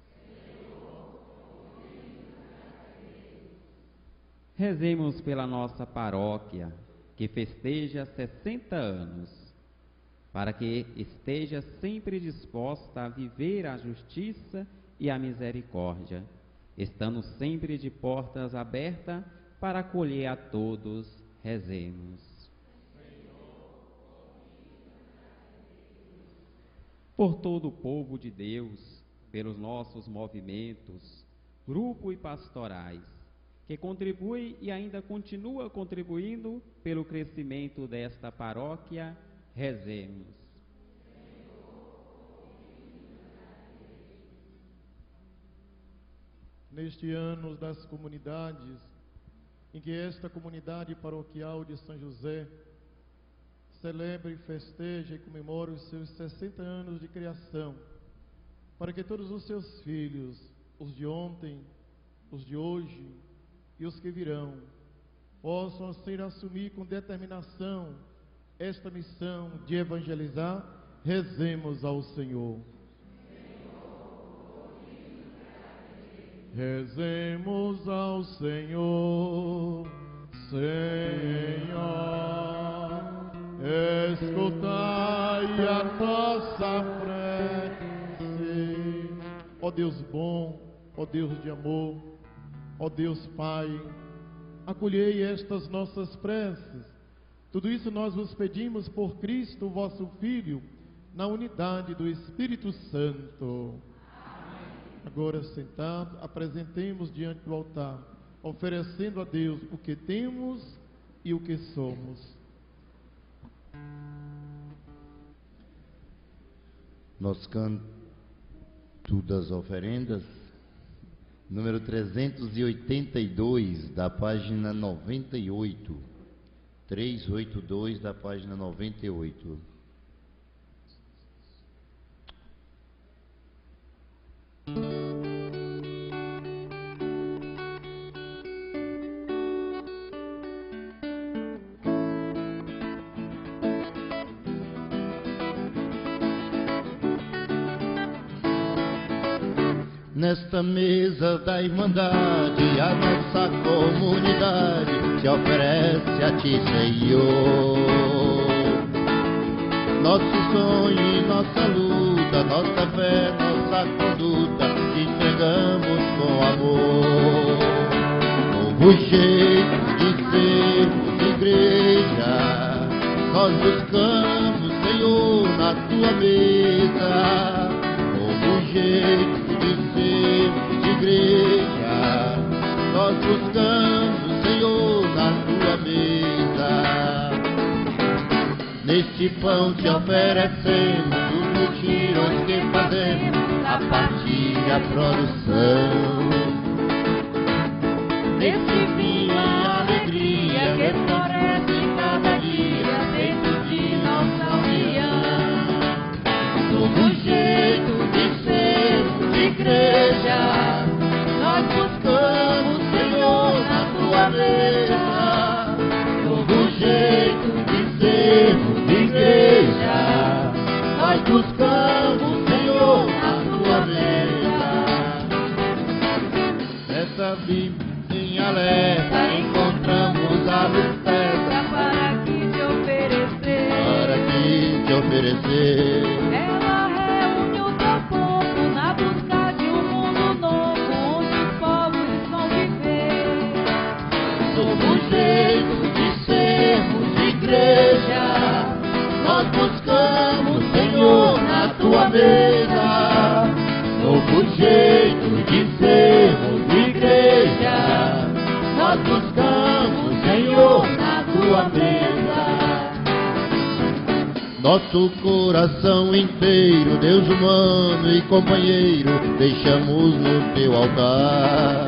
Rezemos pela nossa paróquia, que festeja sessenta anos, para que esteja sempre disposta a viver a justiça e a misericórdia, estando sempre de portas abertas para acolher a todos, rezemos. Por todo o povo de Deus, pelos nossos movimentos, grupo e pastorais, que contribui e ainda continua contribuindo pelo crescimento desta paróquia, rezemos. Neste ano das comunidades, em que esta comunidade paroquial de São José celebra e festeja e comemora os seus sessenta anos de criação, para que todos os seus filhos, os de ontem, os de hoje e os que virão, possam assim assumir com determinação esta missão de evangelizar, rezemos ao Senhor. Rezemos ao Senhor, Senhor, escutai a nossa prece. Ó Deus bom, ó Deus de amor, ó Deus Pai, acolhei estas nossas preces. Tudo isso nós vos pedimos por Cristo, vosso Filho, na unidade do Espírito Santo. Agora, sentado, apresentemos diante do altar, oferecendo a Deus o que temos e o que somos. Nosso canto das oferendas, número trezentos e oitenta e dois, da página noventa e oito. trezentos e oitenta e dois, da página noventa e oito. Nesta mesa da Irmandade, a nossa comunidade se oferece a Ti, Senhor. Nosso sonho e nossa luta, nossa fé, nossa conduta, te entregamos com amor. Novo jeito de sermos igreja, nós buscamos, Senhor, na Tua mesa. Novo jeito de sermos igreja, nós buscamos, Senhor, na Tua mesa. Neste pão te oferecemos os mutirões que fazemos a partir da produção. Neste vinho a alegria que floresce cada dia dentro de nossa união. Novo jeito de sermos igreja, nós buscamos, Senhor, na Tua mesa. Novo jeito de sermos igreja, nós buscamos, Senhor, na Tua mesa. Nessa Bíblia em alerta encontramos a luz certa para que te oferecer. Para que te oferecer. Ela reúne o teu povo na busca de um mundo novo, onde os povos vão viver. Novo jeito de Nosso coração inteiro, Deus humano e companheiro, deixamos no teu altar.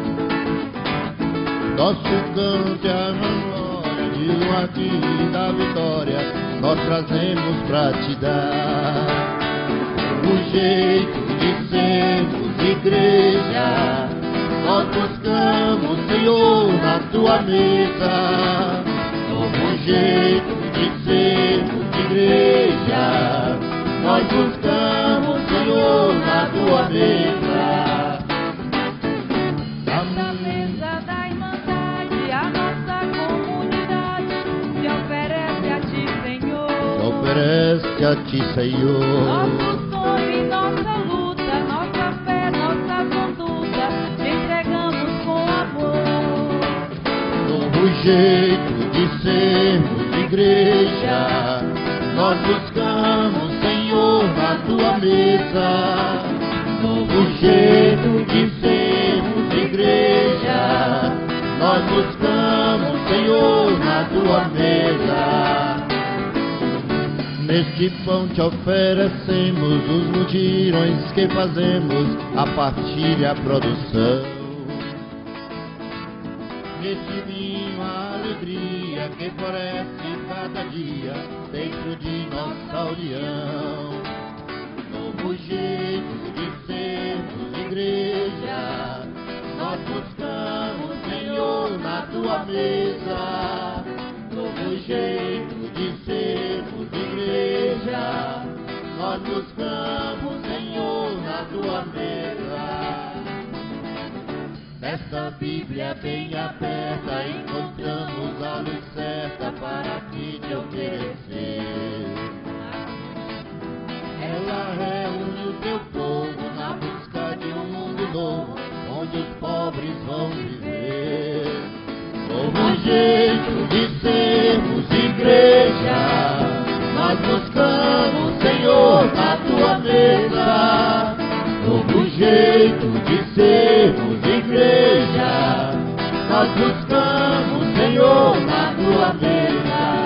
Nosso canto é a memória de um martírio da vitória, nós trazemos pra te dar. O jeito de sermos igreja, nós buscamos, Senhor, na tua mesa. Novo jeito de sermos igreja, nós buscamos, Senhor, na tua mesa. Nessa mesa da Irmandade, a nossa comunidade se oferece a ti, Senhor. Se oferece a ti, Senhor. Nosso sonho e nossa luta, nossa fé, nossa conduta, te entregamos com amor. Novo jeito de sermos igreja, nós buscamos, Senhor, na tua mesa. Novo jeito de sermos igreja, nós buscamos, Senhor, na tua mesa. Neste pão te oferecemos os mutirões que fazemos, a partilha, a produção. Neste vinho a alegria que floresce cada dia dentro de nossa união. Novo jeito de sermos igreja, nós buscamos, Senhor, na tua mesa. Novo jeito de sermos igreja, nós buscamos, Senhor, na tua mesa. Nesta Bíblia bem aberta encontramos a luz certa para aqui te oferecer. Ela reúne o teu povo na busca de um mundo novo, onde os pobres vão viver. Novo jeito de sermos igreja, nós buscamos, Senhor, na tua mesa. Novo jeito de sermos igreja, nós buscamos, Senhor, na tua mesa.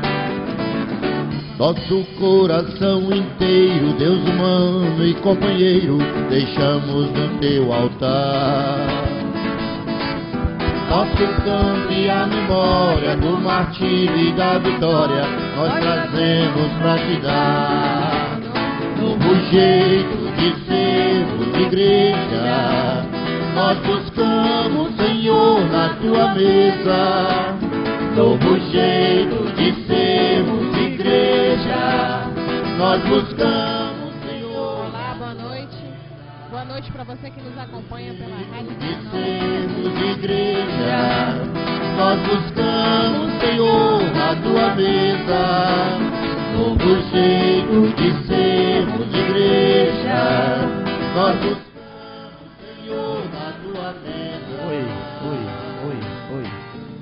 Nosso coração inteiro, Deus humano e companheiro, deixamos no teu altar. Nosso canto e a memória do martírio e da vitória, nós trazemos pra te dar. Novo jeito de sermos igreja, nós buscamos, Senhor, na tua mesa. Novo jeito de sermos igreja, nós buscamos, Senhor. Olá, boa noite. Boa noite para você que nos acompanha pela rádio. De sermos igreja, nós buscamos, Senhor, na tua mesa. Novo jeito de sermos igreja, nós buscamos, Senhor, na tua mesa. Oi, oi, oi, oi.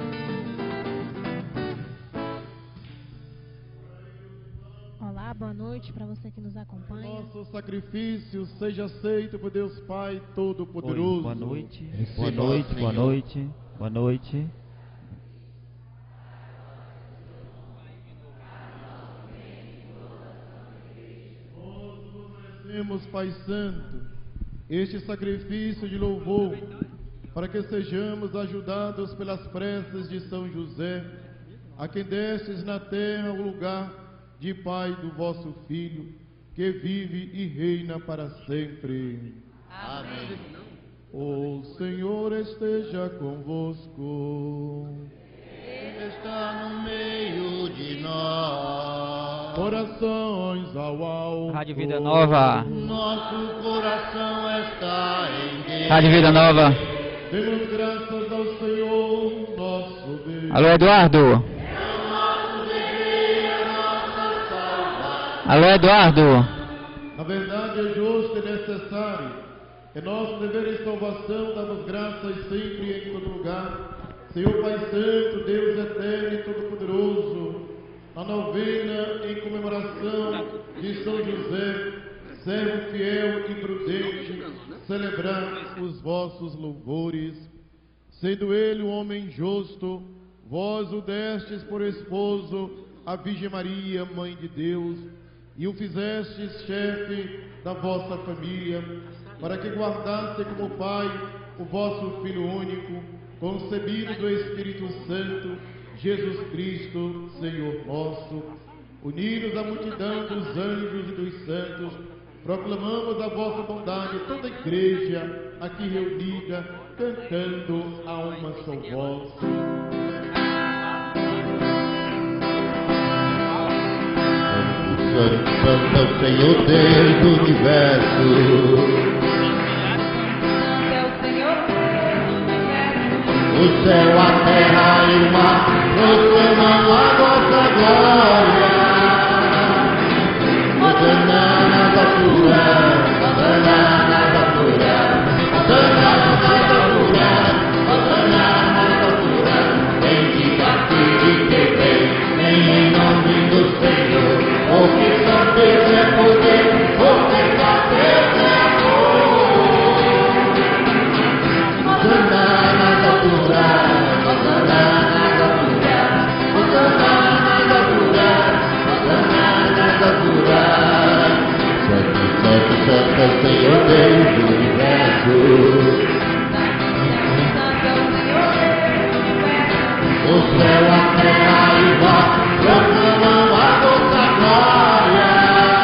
Olá, boa noite para você que nos acompanha. Nosso sacrifício seja aceito por Deus Pai Todo-Poderoso. Oi, boa noite, boa noite, boa noite, boa noite. Oferecemos, Pai Santo, este sacrifício de louvor, para que sejamos ajudados pelas preces de São José, a quem destes na terra o lugar de Pai do vosso Filho, que vive e reina para sempre. Amém. O Senhor esteja convosco. Ele está no meio de nós. Corações ao alto. Rádio Vida Nova. Nosso coração está em Deus. Rádio Vida Nova. Demos graças ao Senhor, nosso Deus. Alô, Eduardo. Alô, Eduardo. Na verdade, é justo e necessário. É nosso dever e salvação darmos graças sempre e em todo lugar. Senhor Pai Santo, Deus eterno e todo-poderoso, na novena em comemoração de São José, servo fiel e prudente, celebrar os vossos louvores. Sendo ele um homem justo, vós o destes por esposo, a Virgem Maria, Mãe de Deus, e o fizestes chefe da vossa família, para que guardasse como Pai o vosso Filho único, concebido do Espírito Santo, Jesus Cristo, Senhor nosso. Unidos à multidão dos anjos e dos santos, proclamamos a vossa bondade, toda a igreja aqui reunida, cantando a uma só voz. Santo, Santo é o Senhor Deus do universo. O céu, a terra e o mar proclamam a vossa glória. Hosana nas alturas, Hosana nas alturas, Hosana nas alturas, Hosana nas alturas. Bendita aquele que vem em nome do Senhor, porque só Deus é poder, porque só Deus é amor. Hosana nas alturas, Hosana nas alturas, Hosana nas alturas, Hosana nas alturas. Santo, santo, santo é o Senhor Deus do universo. O céu, a terra e o mar proclamam a vossa glória.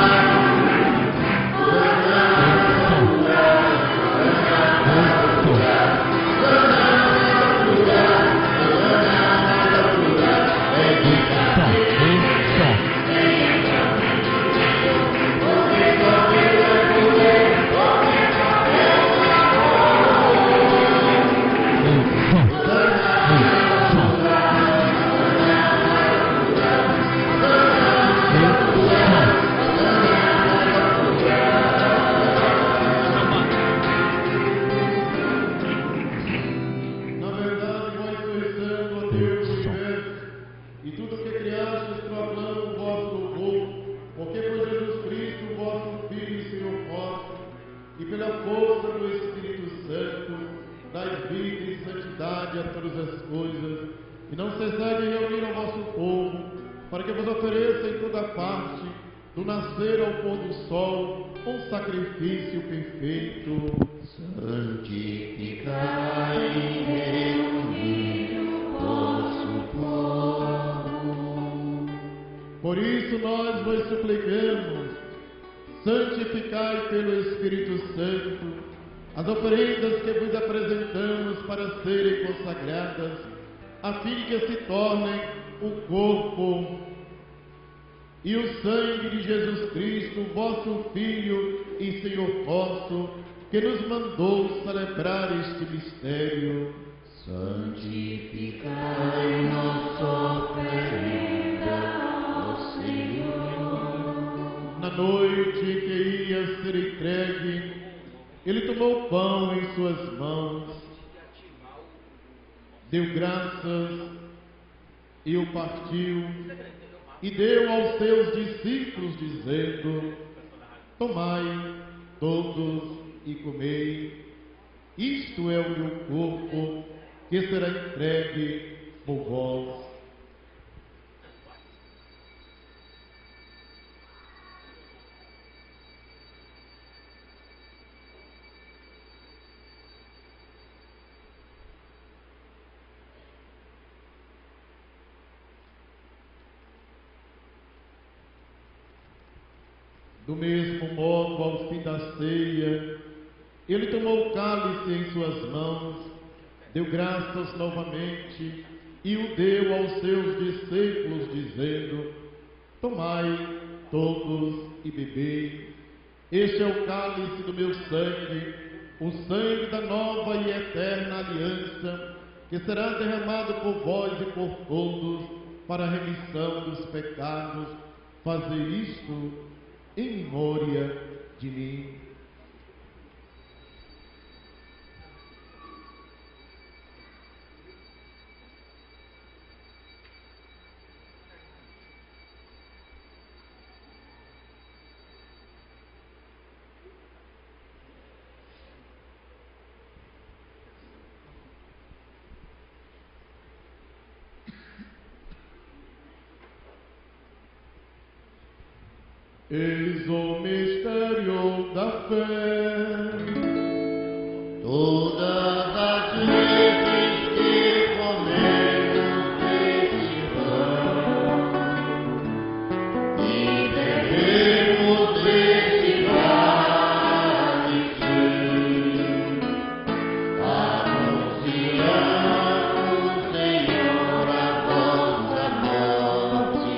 Sacrifício perfeito, santificai e reunir o vosso povo. Por isso nós vos suplicamos, santificai pelo Espírito Santo as oferendas que vos apresentamos para serem consagradas, a fim que se tornem o corpo e o sangue de Jesus Cristo, vosso Filho e Senhor vosso, que nos mandou celebrar este mistério. Santificai nossa oferenda ao Senhor. Na noite que ia ser entregue, ele tomou o pão em suas mãos, deu graças e o partiu, e deu aos seus discípulos, dizendo: tomai todos e comei, isto é o meu corpo, que será entregue por vós. Do mesmo modo, ao fim da ceia, ele tomou o cálice em suas mãos, deu graças novamente e o deu aos seus discípulos, dizendo: tomai todos e bebei, este é o cálice do meu sangue, o sangue da nova e eterna aliança, que será derramado por vós e por todos para a remissão dos pecados. Fazei isto em memória de mim. Eis o mistério da fé. Todas as vezes que comemos esse pão e bebemos esse cálice, anunciamos, Senhor, a vossa morte,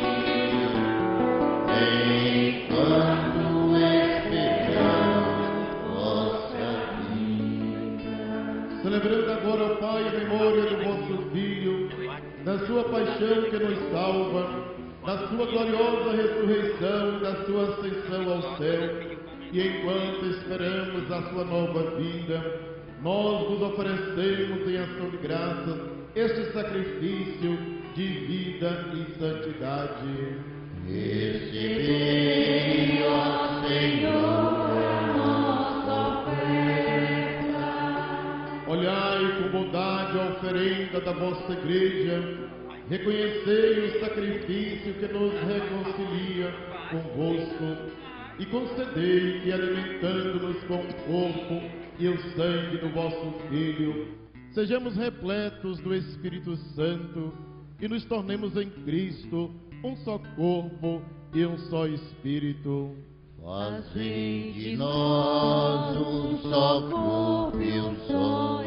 enquanto esperamos vossa vinda. Celebrando agora, ó Pai, a memória do vosso Filho, da sua paixão que nos salva, da sua gloriosa ressurreição, da sua ascensão ao céu, e enquanto esperamos a sua nova vinda, nós vos oferecemos em ação de graças este sacrifício de vida e santidade. Recebei, ó Senhor, a nossa oferta. Olhai com bondade a oferenda da vossa igreja, reconhecei o sacrifício que nos reconcilia convosco, e concedei que, alimentando-nos com o corpo e o sangue do vosso Filho, sejamos repletos do Espírito Santo e nos tornemos em Cristo um só corpo e um só Espírito. Fazei de nós um só corpo e um só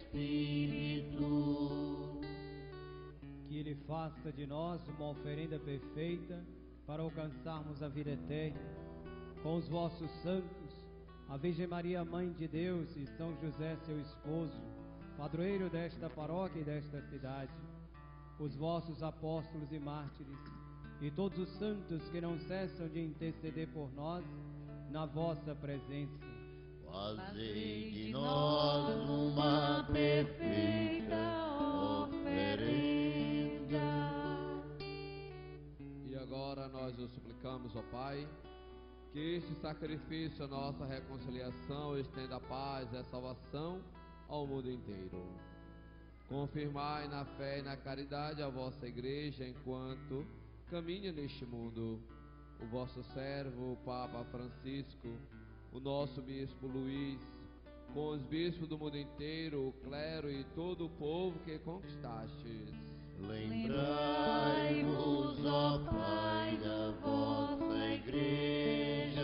Espírito. Que Ele faça de nós uma oferenda perfeita para alcançarmos a vida eterna. Com os vossos santos, a Virgem Maria, Mãe de Deus, e São José, seu esposo, padroeiro desta paróquia e desta cidade, os vossos apóstolos e mártires, e todos os santos que não cessam de interceder por nós na vossa presença. Fazei de nós uma perfeita oferenda. E agora nós o suplicamos, ó Pai, que este sacrifício, a nossa reconciliação, estenda a paz e a salvação ao mundo inteiro. Confirmai na fé e na caridade a vossa igreja enquanto caminha neste mundo. O vosso servo, o Papa Francisco, o nosso Bispo Luís, com os bispos do mundo inteiro, o clero e todo o povo que conquistastes. Lembrai-vos, ó Pai, da vossa igreja.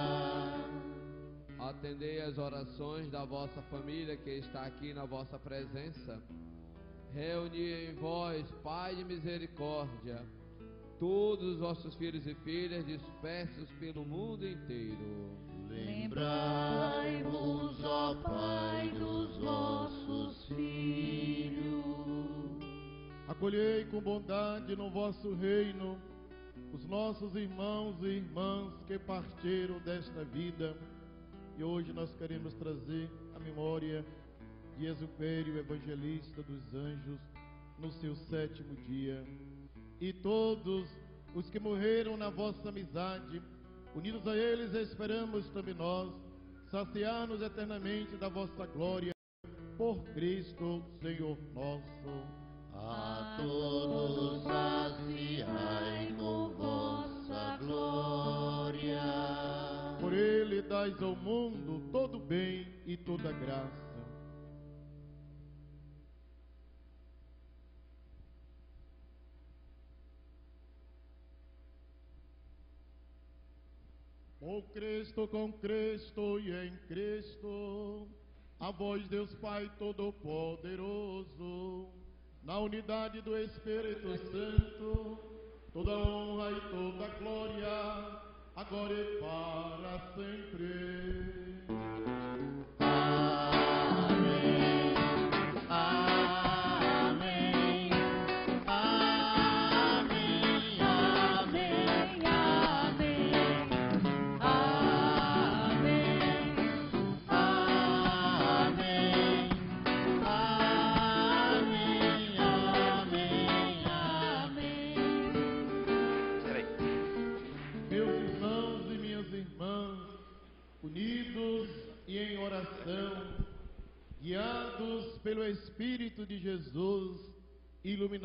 Atendei as orações da vossa família que está aqui na vossa presença. Reuni em vós, Pai de misericórdia, todos os vossos filhos e filhas dispersos pelo mundo inteiro. Lembrai-vos, ó Pai, dos vossos filhos. Acolhei com bondade no vosso reino os nossos irmãos e irmãs que partiram desta vida, e hoje nós queremos trazer a memória de Exupério, evangelista dos anjos, no seu sétimo dia, e todos os que morreram na vossa amizade. Unidos a eles, esperamos também nós saciar-nos eternamente da vossa glória, por Cristo Senhor nosso. A todos saciai com vossa glória. Por ele dais ao mundo todo bem e toda graça. Por Cristo, com Cristo e em Cristo, a vós, Deus Pai Todo-Poderoso, na unidade do Espírito Santo, toda honra e toda glória, agora e para sempre. Amém. Amém. Amém. Amém. Amém. unidos e em oração, guiados pelo Espírito de Jesus,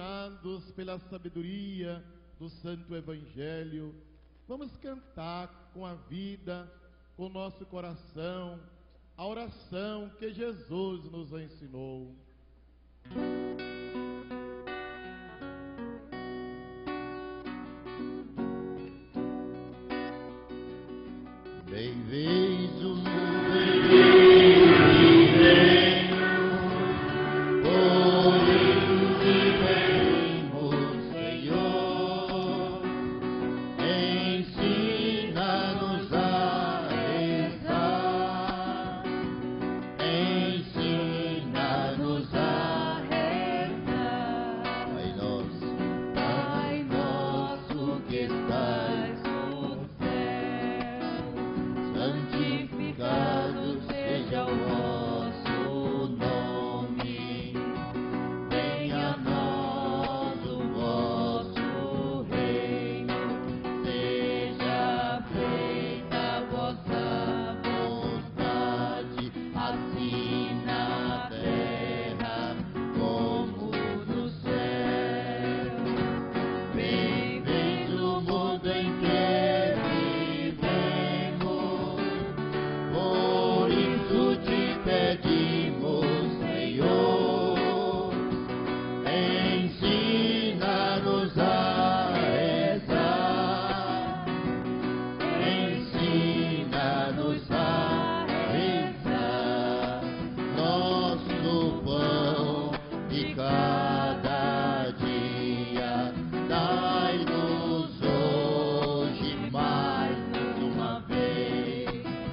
iluminados pela sabedoria do Santo Evangelho, vamos cantar com a vida, com o nosso coração, a oração que Jesus nos ensinou. Bem-vindos o mundo em reino, por isso te pedimos, Senhor, ensina-nos a rezar, ensina-nos a rezar. Pai nosso, Pai nosso que estás no céu, santificado seja o vosso nome, venha a nós o vosso reino, seja feita a vossa vontade, assim na terra como no céu. Bem-vindo o mundo em que vivemos, por isso te pedimos, Senhor, ensina-nos a rezar, ensina-nos a rezar. Nosso pão de cada dia, dai-nos hoje mais uma vez.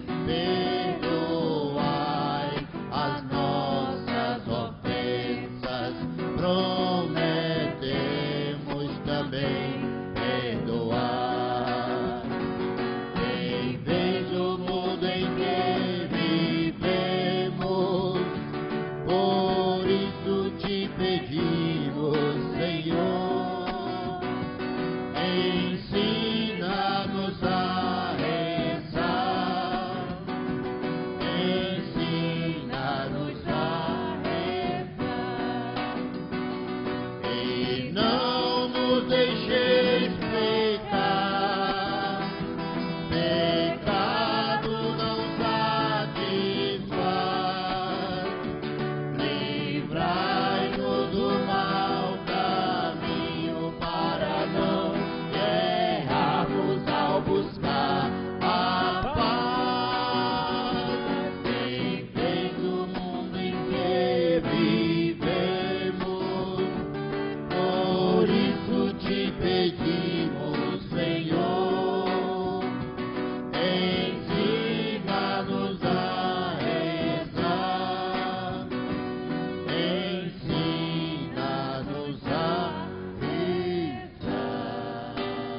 Perdoai as nossas ofensas, prometemos também perdoar. Em vez do mundo em que vivemos, por isso te pedimos, Senhor, ensina-nos a rezar, ensina-nos a rezar, e não nos deixeis pecar, pecado não satisfaz, livrai-nos do mau caminho para não errarmos ao buscar a paz. Em vez do mundo em que vivemos, por isso te pedimos, Senhor, ensina-nos a rezar, ensina-nos a rezar.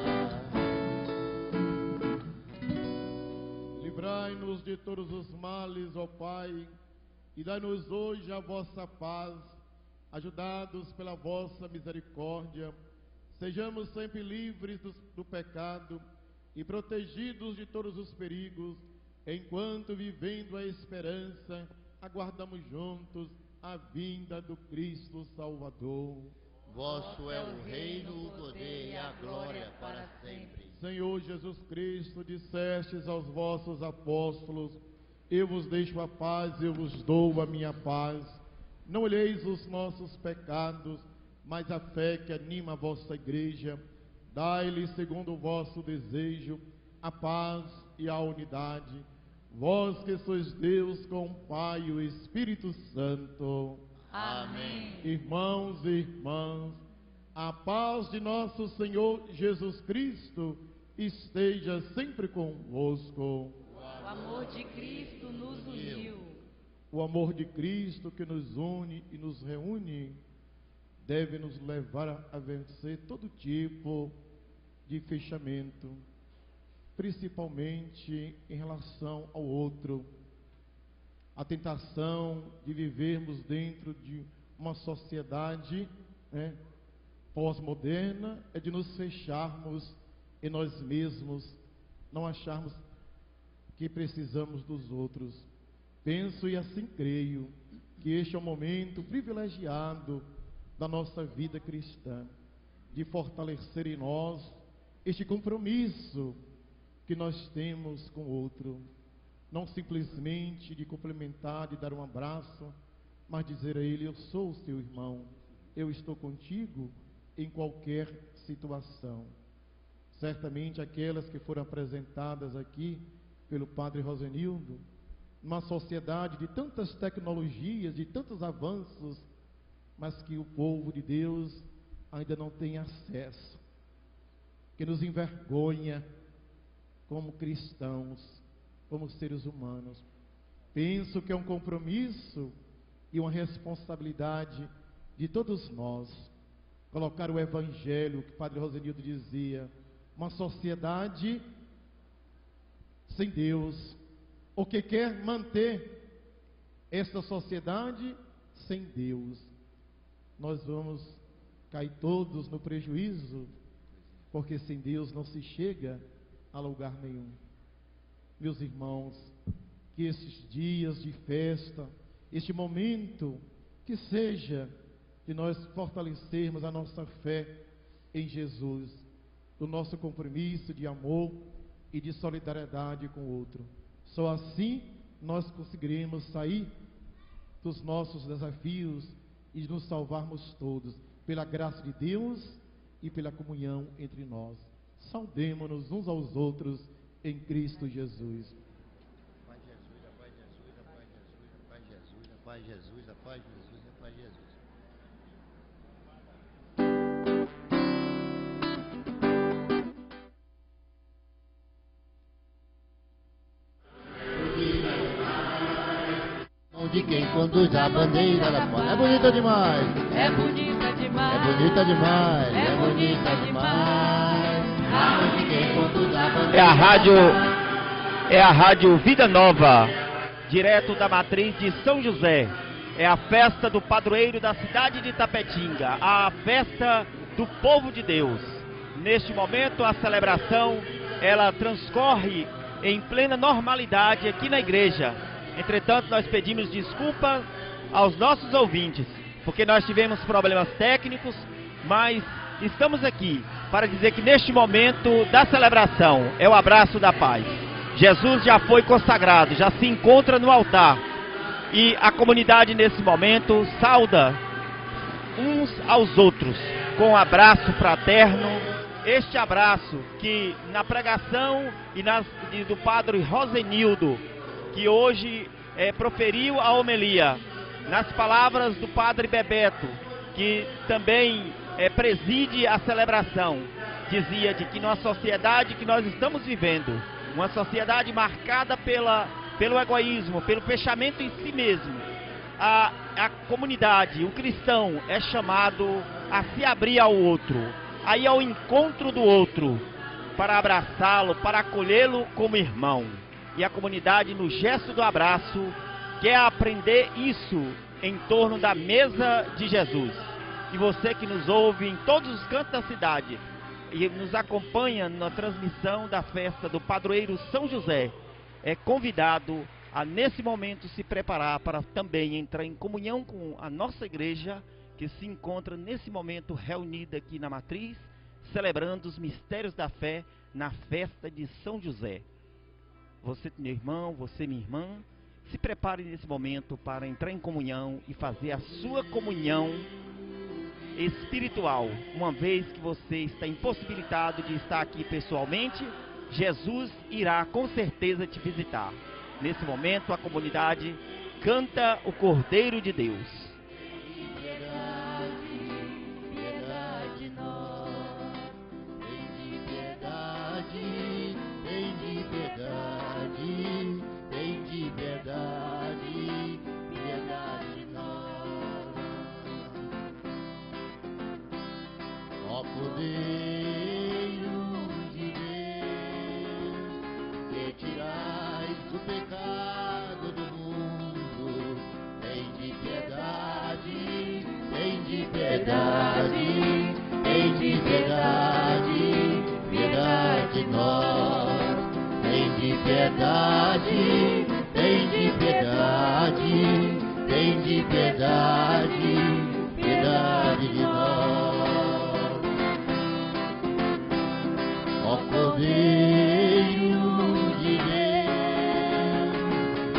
Livrai-nos de todos os males, ó Pai, e dai-nos hoje a vossa paz. Ajudados pela vossa misericórdia, sejamos sempre livres do, do pecado e protegidos de todos os perigos, enquanto, vivendo a esperança, aguardamos juntos a vinda do Cristo Salvador. Vosso é o reino, o poder e a glória para sempre. Senhor Jesus Cristo, dissestes aos vossos apóstolos: eu vos deixo a paz, eu vos dou a minha paz. Não olheis os nossos pecados, mas a fé que anima a vossa igreja. Dai-lhe, segundo o vosso desejo, a paz e a unidade. Vós que sois Deus com o Pai e o Espírito Santo. Amém. Irmãos e irmãs, a paz de nosso Senhor Jesus Cristo esteja sempre convosco. O amor de Cristo nos uniu. O amor de Cristo que nos une e nos reúne deve nos levar a vencer todo tipo de fechamento, principalmente em relação ao outro. A tentação de vivermos dentro de uma sociedade, né, pós-moderna é de nos fecharmos em nós mesmos, não acharmos que precisamos dos outros. Penso e assim creio que este é o momento privilegiado da nossa vida cristã, de fortalecer em nós este compromisso que nós temos com o outro. Não simplesmente de cumprimentar, de dar um abraço, mas dizer a ele: eu sou o seu irmão, eu estou contigo em qualquer situação. Certamente aquelas que foram apresentadas aqui pelo Padre Rosenildo, numa sociedade de tantas tecnologias, de tantos avanços, mas que o povo de Deus ainda não tem acesso, que nos envergonha como cristãos, como seres humanos. Penso que é um compromisso e uma responsabilidade de todos nós colocar o Evangelho, que o Padre Rosenildo dizia, uma sociedade sem Deus, ou que quer manter esta sociedade sem Deus. Nós vamos cair todos no prejuízo, porque sem Deus não se chega a lugar nenhum. Meus irmãos, que esses dias de festa, este momento, que seja de nós fortalecermos a nossa fé em Jesus, o nosso compromisso de amor e de solidariedade com o outro. Só assim nós conseguiremos sair dos nossos desafios e nos salvarmos todos, pela graça de Deus e pela comunhão entre nós. Saudemo-nos uns aos outros em Cristo Jesus. A paz Jesus, a paz Jesus, a paz Jesus, a paz Jesus, a paz Jesus, a paz Jesus, a paz Jesus. De quem conduz a bandeira da paz. É bonita demais. É bonita demais. É bonita demais. É bonita demais. A mão de quem conduz a bandeira. É a rádio, é a rádio Vida Nova, direto da matriz de São José. É a festa do padroeiro da cidade de Itapetinga, a festa do povo de Deus. Neste momento a celebração ela transcorre em plena normalidade aqui na igreja. Entretanto, nós pedimos desculpa aos nossos ouvintes, porque nós tivemos problemas técnicos, mas estamos aqui para dizer que neste momento da celebração é o abraço da paz. Jesus já foi consagrado, já se encontra no altar, e a comunidade nesse momento sauda uns aos outros com um abraço fraterno. Este abraço que na pregação e nas, e do Padre Rosenildo, que hoje é, proferiu a homilia, nas palavras do Padre Bebeto, que também é, preside a celebração, dizia de que numa sociedade que nós estamos vivendo, uma sociedade marcada pela, pelo egoísmo, pelo fechamento em si mesmo, a, a comunidade, o cristão é chamado a se abrir ao outro, a ir ao encontro do outro, para abraçá-lo, para acolhê-lo como irmão. E a comunidade, no gesto do abraço, quer aprender isso em torno da mesa de Jesus. E você que nos ouve em todos os cantos da cidade e nos acompanha na transmissão da festa do padroeiro São José, é convidado a nesse momento se preparar para também entrar em comunhão com a nossa igreja, que se encontra nesse momento reunida aqui na matriz, celebrando os mistérios da fé na festa de São José. Você, meu irmão, você, minha irmã, se prepare nesse momento para entrar em comunhão e fazer a sua comunhão espiritual. Uma vez que você está impossibilitado de estar aqui pessoalmente, Jesus irá com certeza te visitar. Nesse momento a comunidade canta o Cordeiro de Deus. Cordeiro de Deus, que tirais o pecado do mundo, tem de piedade, tem de piedade, tem de piedade, piedade de nós, tem de piedade, tem de piedade, tem de piedade, piedade de nós. Cordeiro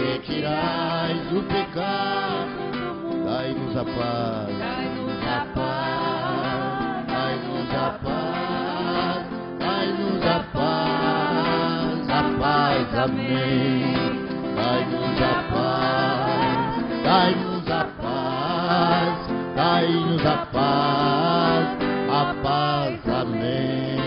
retirais o pecado, dai-nos a paz, Dai-nos a paz, dai-nos a paz, dai-nos a paz, a paz, amém. Dai-nos a paz, dai-nos a paz, dai-nos a paz, a paz, amém.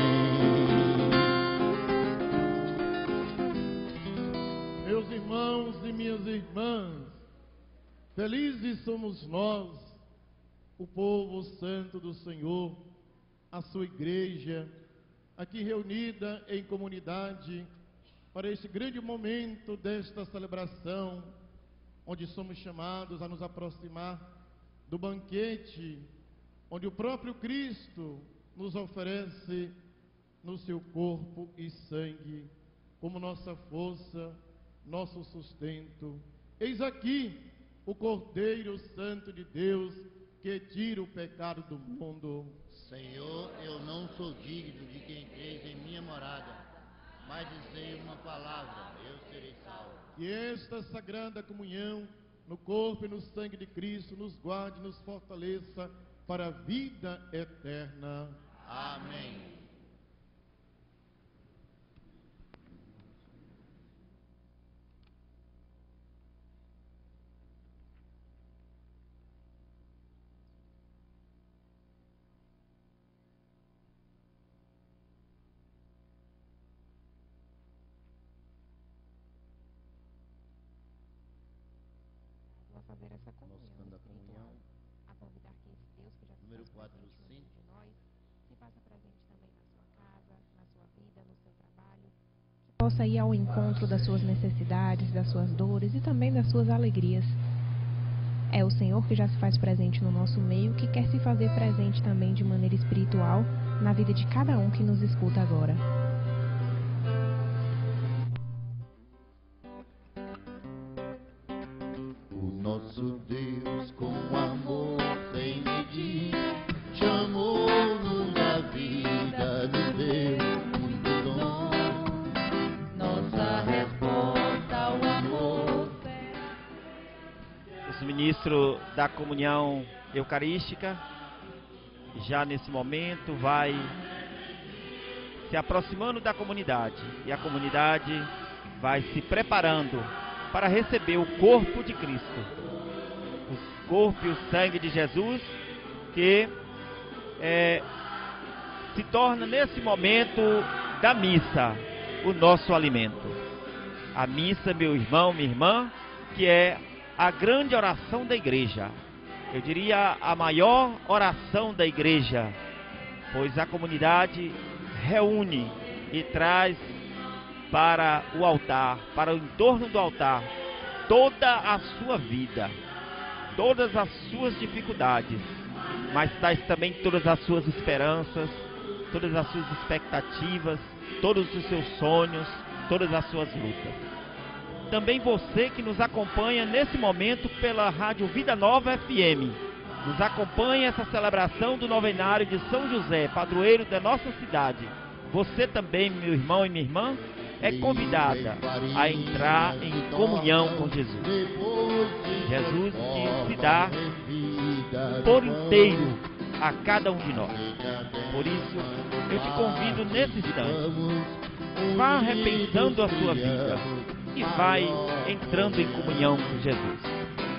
Meus irmãos e minhas irmãs, felizes somos nós, o povo santo do Senhor, a sua igreja, aqui reunida em comunidade, para este grande momento desta celebração, onde somos chamados a nos aproximar do banquete, onde o próprio Cristo nos oferece no seu corpo e sangue, como nossa força, nosso sustento. Eis aqui o Cordeiro Santo de Deus, que tira o pecado do mundo. Senhor, eu não sou digno de que entreis em minha morada, mas dizei uma palavra, eu serei salvo. Que esta sagrada comunhão, no corpo e no sangue de Cristo, nos guarde e nos fortaleça para a vida eterna. Amém. Fazer essa comunhão, da comunhão, a convidar que esse Deus que já se número faz presente no meio quatrocentos. de nós, se faça presente também na sua casa, na sua vida, no seu trabalho, que possa ir ao encontro das suas necessidades, das suas dores e também das suas alegrias. É o Senhor que já se faz presente no nosso meio, que quer se fazer presente também de maneira espiritual na vida de cada um que nos escuta agora. Nosso Deus com amor sem medir, chamou-nos à vida, nos deu muito dom. Nossa resposta ao amor. Os ministros da comunhão eucarística, já nesse momento, vai se aproximando da comunidade, e a comunidade vai se preparando para receber o corpo de Cristo, o corpo e o sangue de Jesus, que é, se torna nesse momento da missa o nosso alimento. A missa, meu irmão, minha irmã, que é a grande oração da igreja, eu diria a maior oração da igreja, pois a comunidade reúne e traz para o altar, para o entorno do altar, toda a sua vida, todas as suas dificuldades, mas traz também todas as suas esperanças, todas as suas expectativas, todos os seus sonhos, todas as suas lutas. Também você que nos acompanha nesse momento pela Rádio Vida Nova F M, nos acompanha essa celebração do novenário de São José, padroeiro da nossa cidade. Você também, meu irmão e minha irmã, é convidada a entrar em comunhão com Jesus. Jesus que se dá por inteiro a cada um de nós. Por isso, eu te convido nesse instante, vá repensando a sua vida e vai entrando em comunhão com Jesus.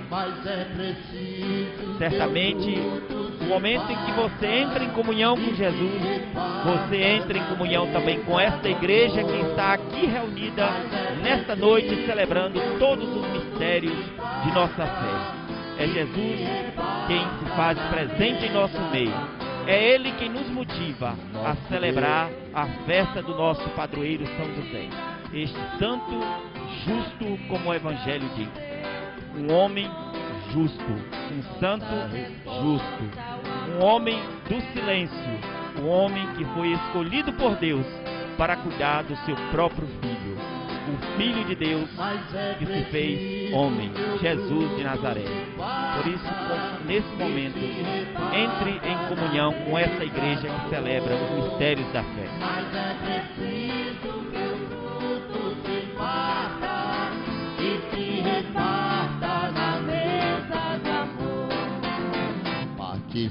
Certamente, no momento em que você entra em comunhão com Jesus, você entra em comunhão também com esta igreja que está aqui reunida nesta noite, celebrando todos os mistérios de nossa fé. É Jesus quem se faz presente em nosso meio. É Ele quem nos motiva a celebrar a festa do nosso padroeiro São José. Este santo, justo como o Evangelho diz. Um homem justo, um santo justo, um homem do silêncio, um homem que foi escolhido por Deus para cuidar do seu próprio filho, o Filho de Deus que se fez homem, Jesus de Nazaré. Por isso, nesse momento, entre em comunhão com essa igreja que celebra os mistérios da fé. Mas é preciso que o fruto se faça e se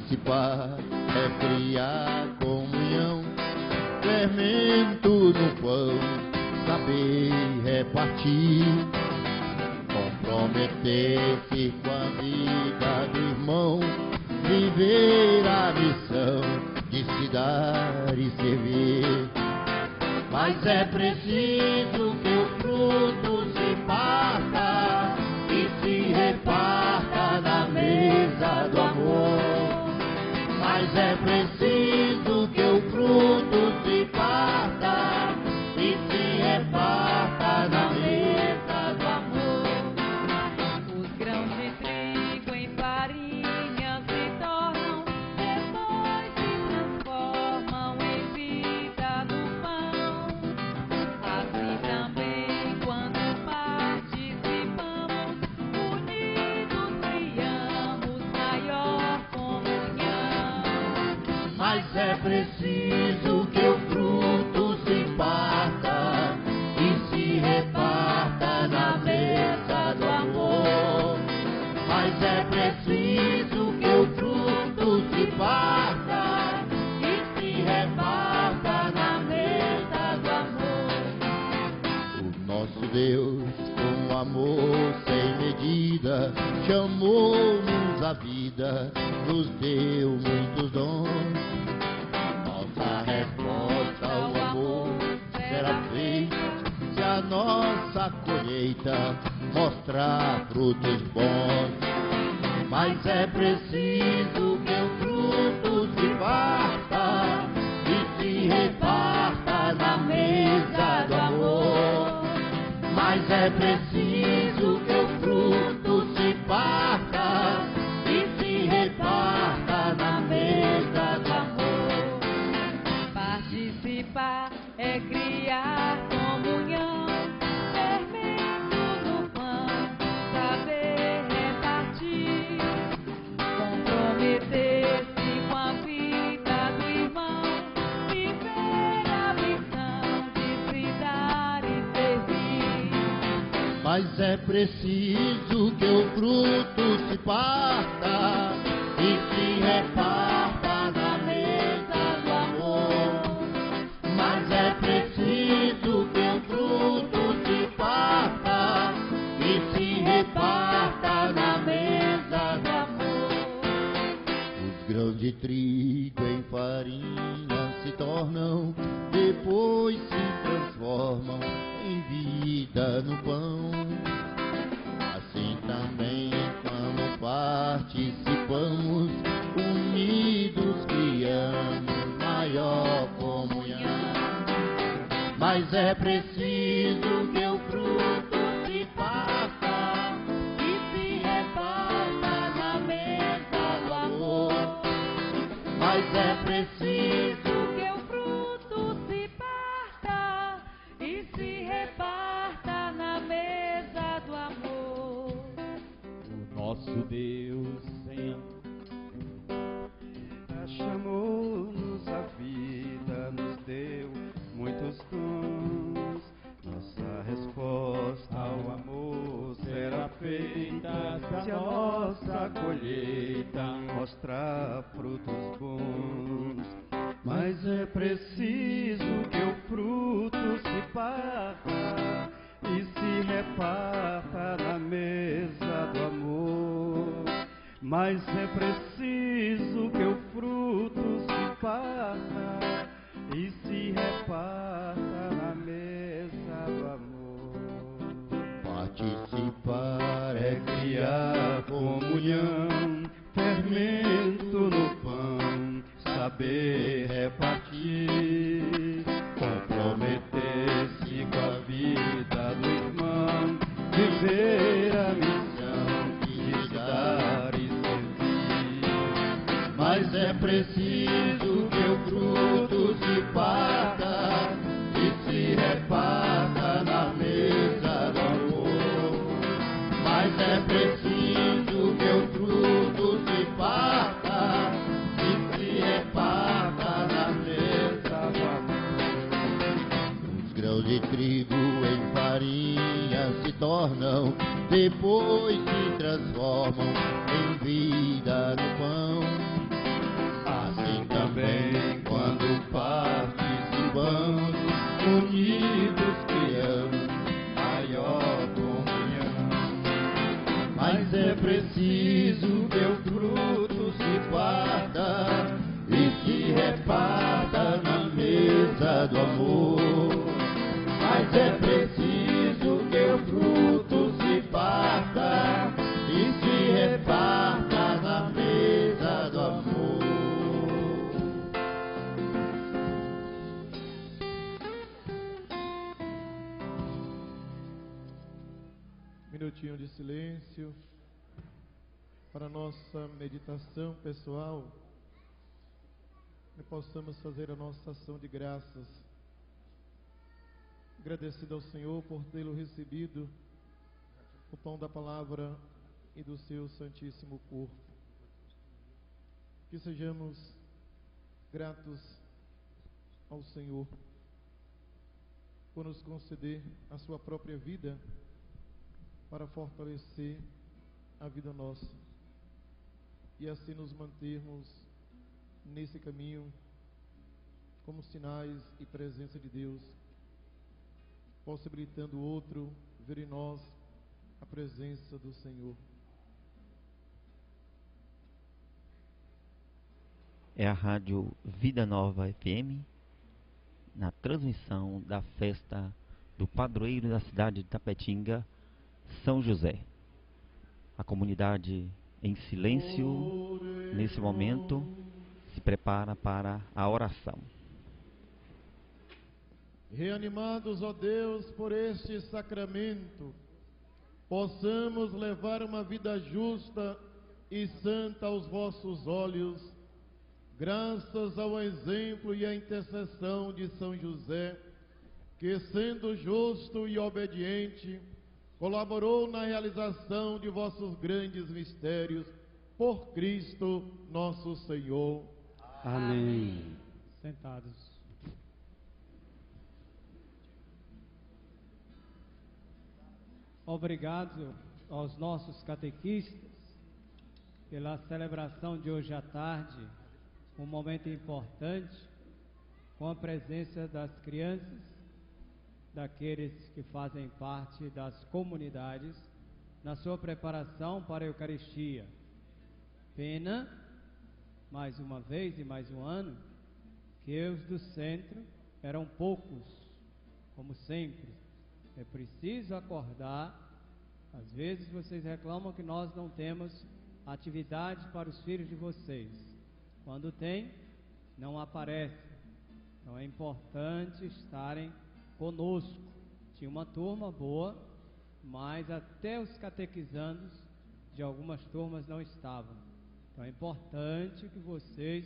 Participar é criar comunhão, fermento no pão, saber repartir, comprometer-se com a vida do irmão, viver a missão de se dar e servir. Mas é preciso que o fruto se parta e se reparta na mesa do amor. Mas é preciso que o fruto se parta e se reparta na mesa do amor. Os grãos de trigo em farinha se tornam, depois se transformam em vida no pão. Assim também, quando participamos, unidos criamos maior comunhão. Mas é preciso que o fruto se parta e se reparta na mesa do amor. Mas é preciso que o fruto se parta e se reparta na mesa do amor. O nosso Deus, com amor sem medida, chamou-nos à vida, nos deu muitos dons. Nossa resposta ao amor será feita se a nossa colheita mostrar frutos bons. Mas é preciso que o fruto se parta e se reparta na mesa do amor. Mas é preciso que o fruto se parta e se reparta na mesa do amor. Participar é criar comunhão, fermento no pão, saber repartir, comprometer-se com a vida do irmão, viver a missão de se dar e servir. Mas é preciso que o fruto se parta e se reparta na mesa do amor. Mas é preciso que o fruto se parta e se reparta na mesa do amor. Os grãos de trigo em farinha se tornam, depois se transformam em vida no pão. Assim também, quando participamos, unidos criamos maior comunhão. Mas é preciso que o fruto se parta e se reparta na mesa do amor. Mas é preciso que o fruto se parta e se reparta na mesa do amor. O nosso Deus, Senhor, chamou-nos à vida, nos deu muitos dons. Nossa resposta ao amor será feita se a nossa colheita mostrar frutos bons. Mas é preciso que o fruto se parta e se reparta na mesa do amor. Mas é preciso que o fruto se parta e se reparta na mesa do amor. Participar é criar comunhão, fermento no pão, saber repartir, comprometer-se com a vida do irmão, viver a missão de se dar e servir. Mas é preciso que o fruto se parta e se reparta na mesa do amor. Mas é preciso que o fruto se parta e se reparta na mesa do amor. Os grãos de trigo em farinha se tornam, depois se transformam em vida no pão. também quando participamos, unidos criamos maior comunhão. Mas é preciso que o fruto se guarda e se reparta na mesa do amor. Mas é preciso que o fruto se parta e se reparta na mesa do amor. Minutinho de silêncio para nossa meditação pessoal, que possamos fazer a nossa ação de graças, agradecido ao Senhor por tê-lo recebido o pão da palavra e do seu santíssimo corpo. Que sejamos gratos ao Senhor por nos conceder a sua própria vida para fortalecer a vida nossa e assim nos mantermos nesse caminho como sinais e presença de Deus, possibilitando o outro ver em nós a presença do Senhor. É a Rádio Vida Nova F M, na transmissão da festa do padroeiro da cidade de Tapetinga, São José. A comunidade em silêncio, nesse momento, se prepara para a oração. Reanimados, ó Deus, por este sacramento, possamos levar uma vida justa e santa aos vossos olhos, graças ao exemplo e à intercessão de São José, que, sendo justo e obediente, colaborou na realização de vossos grandes mistérios, por Cristo nosso Senhor. Amém. Sentados. Obrigado aos nossos catequistas pela celebração de hoje à tarde, um momento importante, com a presença das crianças, daqueles que fazem parte das comunidades, na sua preparação para a Eucaristia. Pena, mais uma vez e mais um ano, que os do centro eram poucos, como sempre. É preciso acordar. Às vezes vocês reclamam que nós não temos atividade para os filhos de vocês. Quando tem, não aparece. Então é importante estarem conosco. Tinha uma turma boa, mas até os catequizandos de algumas turmas não estavam. Então é importante que vocês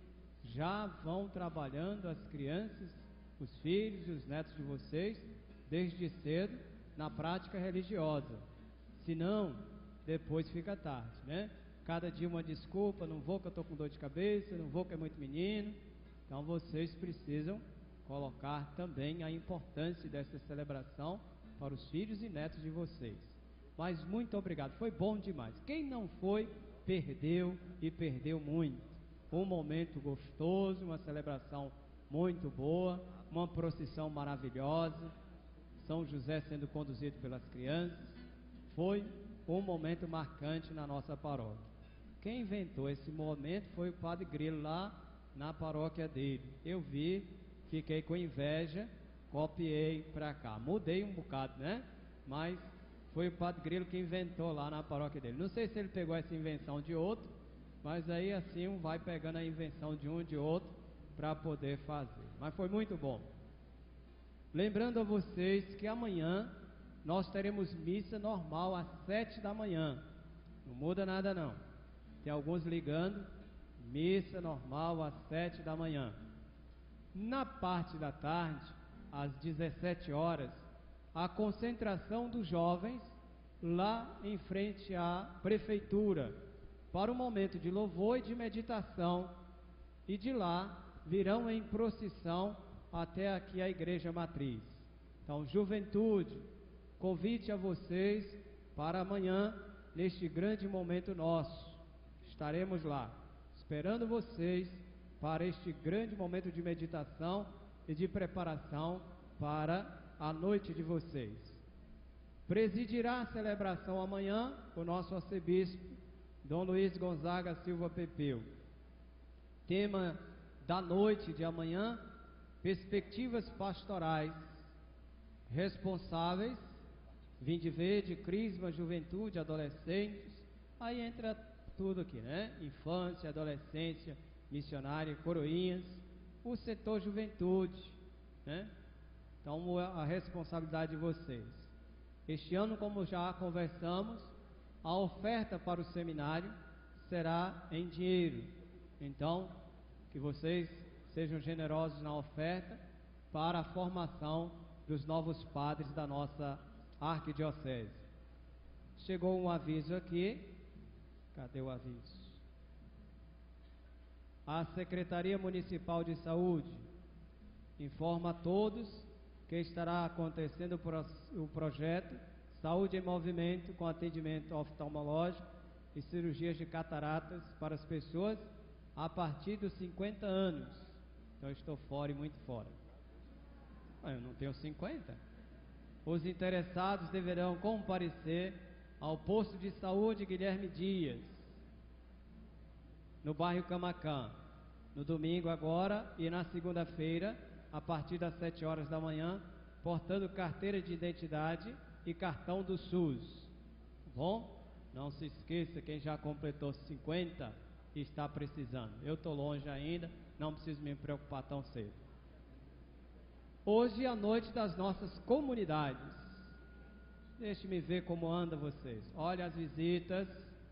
já vão trabalhando as crianças, os filhos e os netos de vocês, desde cedo, na prática religiosa. Senão, depois fica tarde, né? Cada dia uma desculpa, não vou que eu estou com dor de cabeça, não vou que é muito menino. Então vocês precisam colocar também a importância dessa celebração para os filhos e netos de vocês. Mas muito obrigado, foi bom demais. Quem não foi, perdeu e perdeu muito. Um momento gostoso, uma celebração muito boa, uma procissão maravilhosa, São José sendo conduzido pelas crianças. Foi um momento marcante na nossa paróquia. Quem inventou esse momento foi o Padre Grilo lá na paróquia dele. Eu vi, fiquei com inveja, copiei para cá. Mudei um bocado, né? Mas foi o Padre Grilo que inventou lá na paróquia dele. Não sei se ele pegou essa invenção de outro, mas aí assim um vai pegando a invenção de um e de outro para poder fazer. Mas foi muito bom. Lembrando a vocês que amanhã nós teremos missa normal às sete da manhã. Não muda nada não. Tem alguns ligando, missa normal às sete da manhã. Na parte da tarde, às dezessete horas, a concentração dos jovens lá em frente à prefeitura, para um momento de louvor e de meditação, e de lá virão em procissão até aqui a igreja matriz. Então, juventude, convite a vocês para amanhã, neste grande momento nosso. Estaremos lá, esperando vocês para este grande momento de meditação e de preparação para a noite de vocês. Presidirá a celebração amanhã o nosso arcebispo, Dom Luiz Gonzaga Silva Pepeu. Tema da noite de amanhã: perspectivas pastorais responsáveis, Vinde Verde, Crisma, Juventude, Adolescentes, aí entra tudo aqui, né? Infância, adolescência, missionária, coroinhas, o setor juventude, né? Então a responsabilidade de vocês. Este ano, como já conversamos, a oferta para o seminário será em dinheiro. Então, que vocês sejam generosos na oferta para a formação dos novos padres da nossa arquidiocese. Chegou um aviso aqui. Cadê o aviso? A Secretaria Municipal de Saúde informa a todos que estará acontecendo o projeto Saúde em Movimento, com atendimento oftalmológico e cirurgias de cataratas para as pessoas a partir dos cinquenta anos. Então eu estou fora e muito fora. Ah, eu não tenho cinquenta. Os interessados deverão comparecer ao posto de saúde Guilherme Dias, no bairro Camacan, no domingo agora e na segunda-feira, a partir das sete horas da manhã, portando carteira de identidade e cartão do SUS. Bom? Não se esqueça, quem já completou cinquenta e está precisando. Eu estou longe ainda, não preciso me preocupar tão cedo. Hoje é a noite das nossas comunidades. Deixe-me ver como anda vocês. Olha as visitas.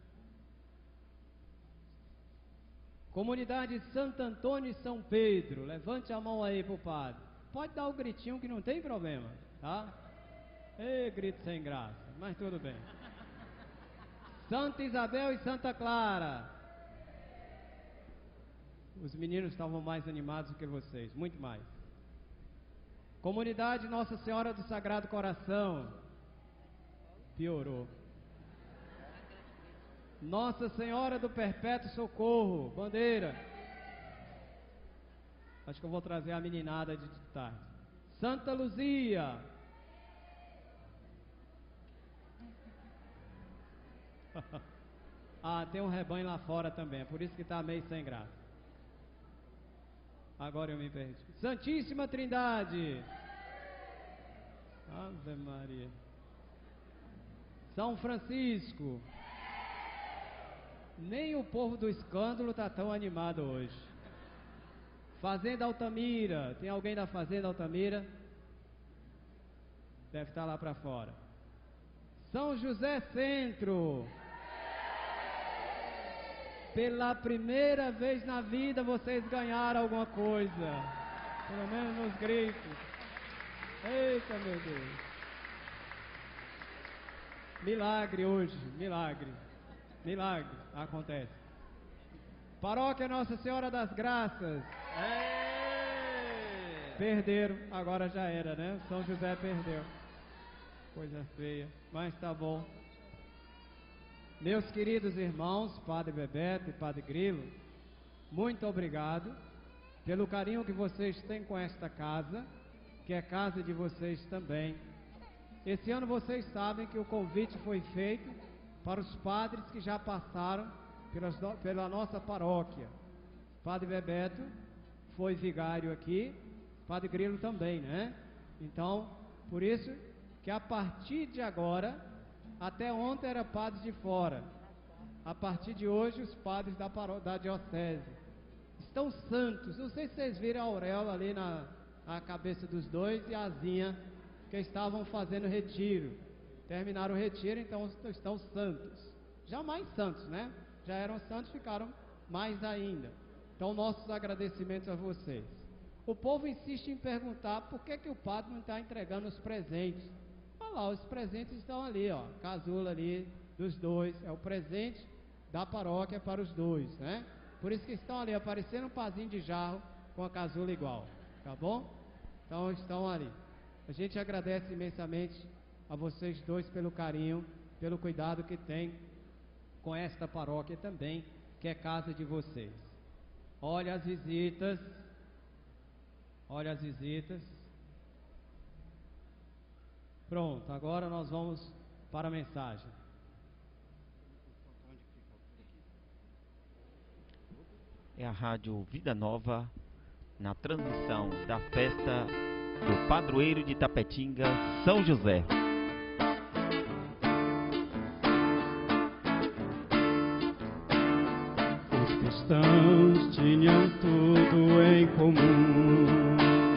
Comunidade Santo Antônio e São Pedro. Levante a mão aí pro padre. Pode dar o gritinho que não tem problema, tá? Ei, grito sem graça, mas tudo bem. Santa Isabel e Santa Clara. Os meninos estavam mais animados do que vocês, muito mais. Comunidade Nossa Senhora do Sagrado Coração. Piorou. Nossa Senhora do Perpétuo Socorro. Bandeira. Acho que eu vou trazer a meninada de tarde. Santa Luzia. Ah, tem um rebanho lá fora também, por isso que está meio sem graça. Agora eu me perdi. Santíssima Trindade. Ave Maria. São Francisco. Nem o povo do escândalo está tão animado hoje. Fazenda Altamira. Tem alguém da Fazenda Altamira? Deve estar lá para fora. São José Centro. Pela primeira vez na vida vocês ganharam alguma coisa. Pelo menos nos gritos. Eita, meu Deus. Milagre hoje, milagre. Milagre acontece. Paróquia Nossa Senhora das Graças. Ei! Perderam, agora já era, né? São José perdeu. Coisa feia, mas tá bom. Meus queridos irmãos, Padre Bebeto e Padre Grilo, muito obrigado pelo carinho que vocês têm com esta casa, que é casa de vocês também. Esse ano vocês sabem que o convite foi feito para os padres que já passaram pelas, pela nossa paróquia. Padre Bebeto foi vigário aqui, Padre Grilo também, né? Então, por isso que a partir de agora, até ontem era padres de fora, a partir de hoje os padres da, paró da diocese estão santos. Não sei se vocês viram a auréola ali na, na cabeça dos dois e a asinha que estavam fazendo retiro. Terminaram o retiro, então estão santos. Já mais santos, né? Já eram santos, ficaram mais ainda. Então nossos agradecimentos a vocês. O povo insiste em perguntar por que, que o padre não está entregando os presentes. Olha lá, os presentes estão ali, ó, casula ali dos dois, é o presente da paróquia para os dois, né? Por isso que estão ali, aparecendo um pazinho de jarro com a casula igual, tá bom? Então estão ali. A gente agradece imensamente a vocês dois pelo carinho, pelo cuidado que tem com esta paróquia também, que é casa de vocês. Olha as visitas. Olha as visitas. Pronto, agora nós vamos para a mensagem. É a Rádio Vida Nova, na transmissão da festa do Padroeiro de Tapetinga, São José. Os cristãos tinham tudo em comum,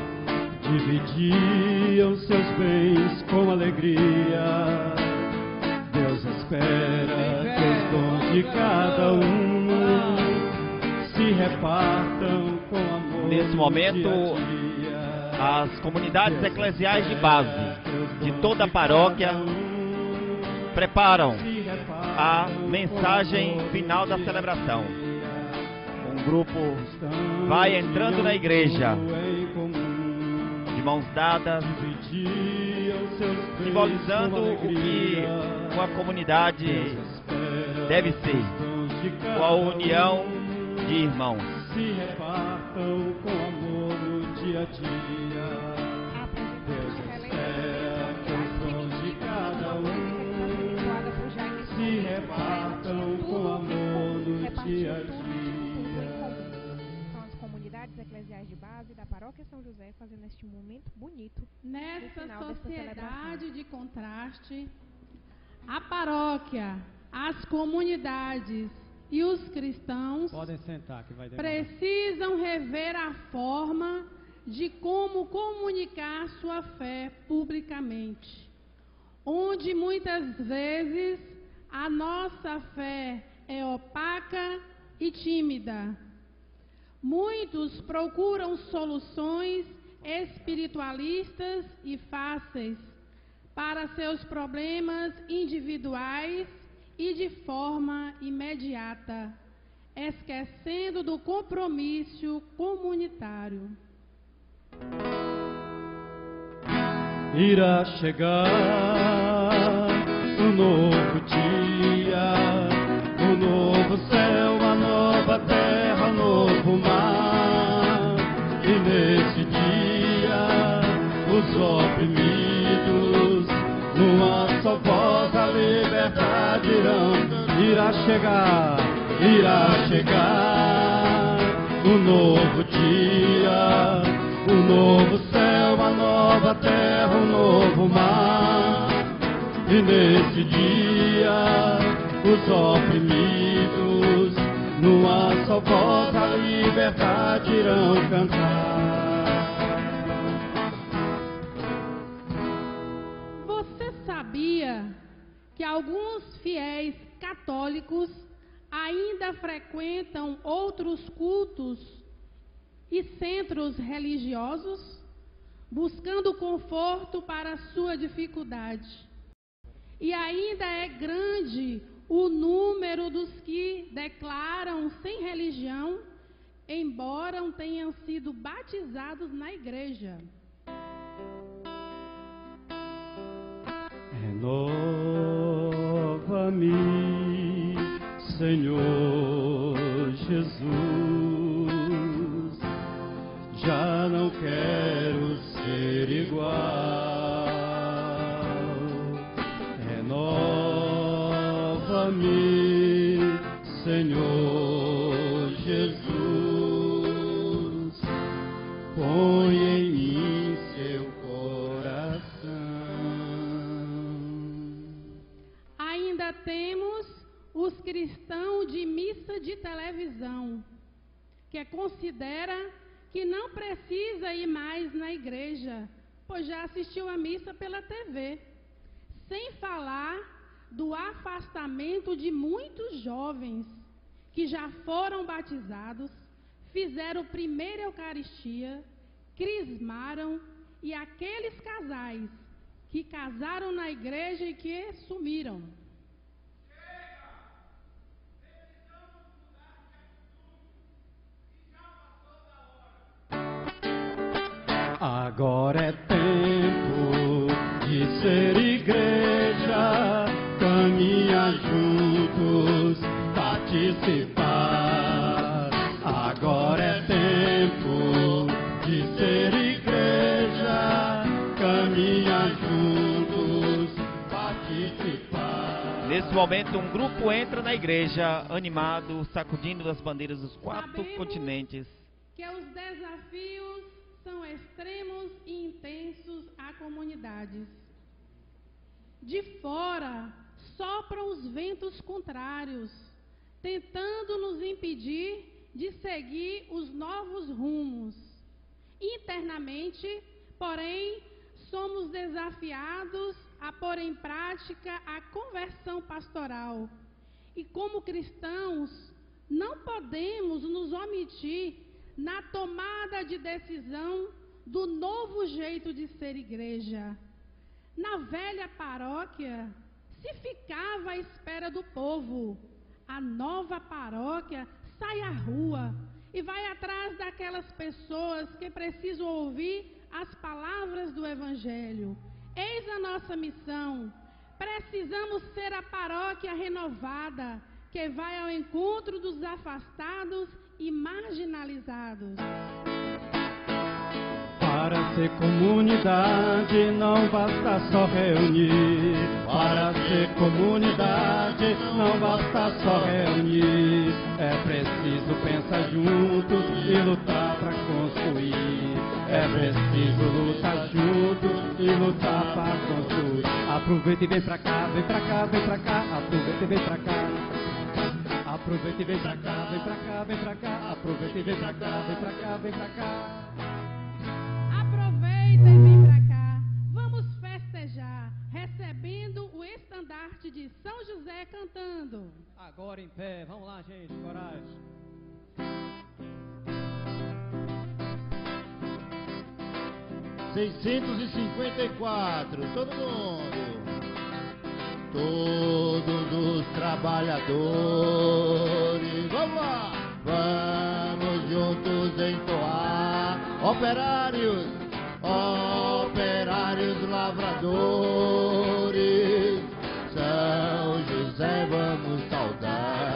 dividiam seus bens com alegria. Deus espera que os dons de cada um se repartam com amor. Nesse momento, as comunidades eclesiais de base de toda a paróquia preparam a mensagem final da celebração. Um grupo vai entrando na igreja de mãos dadas, simbolizando o que uma comunidade deve ser, com a união de irmãos. Se repartam com amor no dia a dia. Deus espera que os dons de cada um se repartam com amor no dia a dia. São as comunidades eclesiais de base da Paróquia São José fazendo este momento bonito. Nessa sociedade de contraste, a paróquia, as comunidades e os cristãos podem sentar, que vai demorar. Precisam rever a forma de como comunicar sua fé publicamente, onde muitas vezes a nossa fé é opaca e tímida. Muitos procuram soluções espiritualistas e fáceis para seus problemas individuais e de forma imediata, esquecendo do compromisso comunitário. Irá chegar um novo dia, um novo céu, a nova terra, um novo mar. E nesse dia, os oprimidos, numa só voz, a liberdade irão. Irá chegar, irá chegar um novo dia, um novo céu, uma nova terra, um novo mar. E nesse dia, os oprimidos, numa só voz, a liberdade irão cantar. Você sabia que alguns fiéis católicos ainda frequentam outros cultos e centros religiosos, buscando conforto para sua dificuldade? E ainda é grande o número dos que declaram sem religião, embora tenham sido batizados na igreja. Renova-me, Senhor Jesus, já não quero ser igual. Renova-me, Senhor Jesus, põe em mim seu Ainda temos os cristãos de missa de televisão, que considera que não precisa ir mais na igreja, pois já assistiu a missa pela T V. Sem falar do afastamento de muitos jovens que já foram batizados, fizeram primeira Eucaristia, crismaram, e aqueles casais que casaram na igreja e que sumiram. Agora é tempo de ser igreja, caminhar juntos, participar. Agora Nesse momento, um grupo entra na igreja, animado, sacudindo as bandeiras dos quatro Sabemos continentes. que os desafios são extremos e intensos à comunidade. De fora, sopram os ventos contrários, tentando nos impedir de seguir os novos rumos. Internamente, porém, somos desafiados a pôr em prática a conversão pastoral. E como cristãos, não podemos nos omitir na tomada de decisão do novo jeito de ser igreja. Na velha paróquia, se ficava à espera do povo. A nova paróquia sai à rua e vai atrás daquelas pessoas que precisam ouvir as palavras do Evangelho. Eis a nossa missão. Precisamos ser a paróquia renovada, que vai ao encontro dos afastados e marginalizados. Para ser comunidade não basta só reunir. Para ser comunidade não basta só reunir. É preciso pensar juntos e lutar para construir. É preciso lutar juntos e lutar para construir. Aproveita e vem pra cá, vem pra cá, vem pra cá. Aproveita e vem pra cá. Aproveita e vem pra cá, vem pra cá, vem pra cá. Aproveita e vem pra cá, vem pra cá, vem pra cá. Aproveita e vem pra cá. Vamos festejar, recebendo o estandarte de São José cantando. Agora em pé, vamos lá, gente, coragem. seiscentos e cinquenta e quatro, todo mundo. Todos os trabalhadores, vamos lá, vamos juntos entoar. Operários, operários lavradores, São José vamos saudar.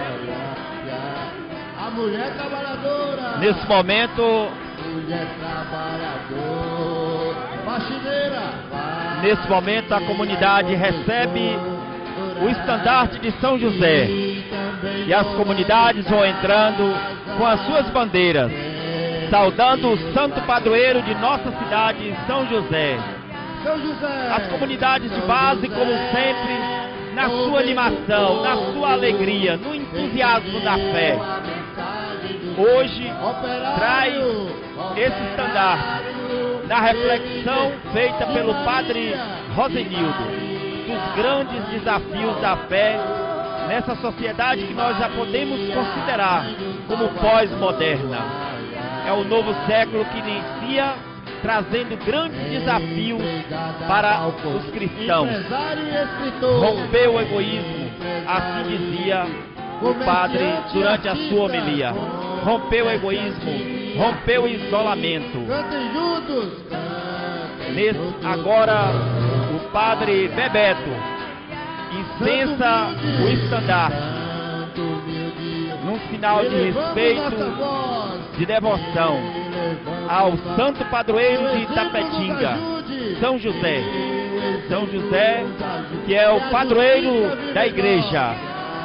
A mulher trabalhadora, nesse momento, mulher trabalhadora, faxineira. Nesse momento, a comunidade recebe o estandarte de São José. E as comunidades vão entrando com as suas bandeiras, saudando o santo padroeiro de nossa cidade, São José. As comunidades de base, como sempre, na sua animação, na sua alegria, no entusiasmo da fé. Hoje traz esse estandarte na reflexão feita pelo padre Rosenildo, dos grandes desafios da fé nessa sociedade que nós já podemos considerar como pós-moderna. É o novo século que inicia, trazendo grandes desafios para os cristãos. Romper o egoísmo, assim dizia o padre durante a sua homilia. Romper o egoísmo, romper o isolamento. Nesse, agora, o padre Bebeto incensa o estandarte, num sinal de respeito, de devoção ao santo padroeiro de Itapetinga, São José. São José, que é o padroeiro da igreja,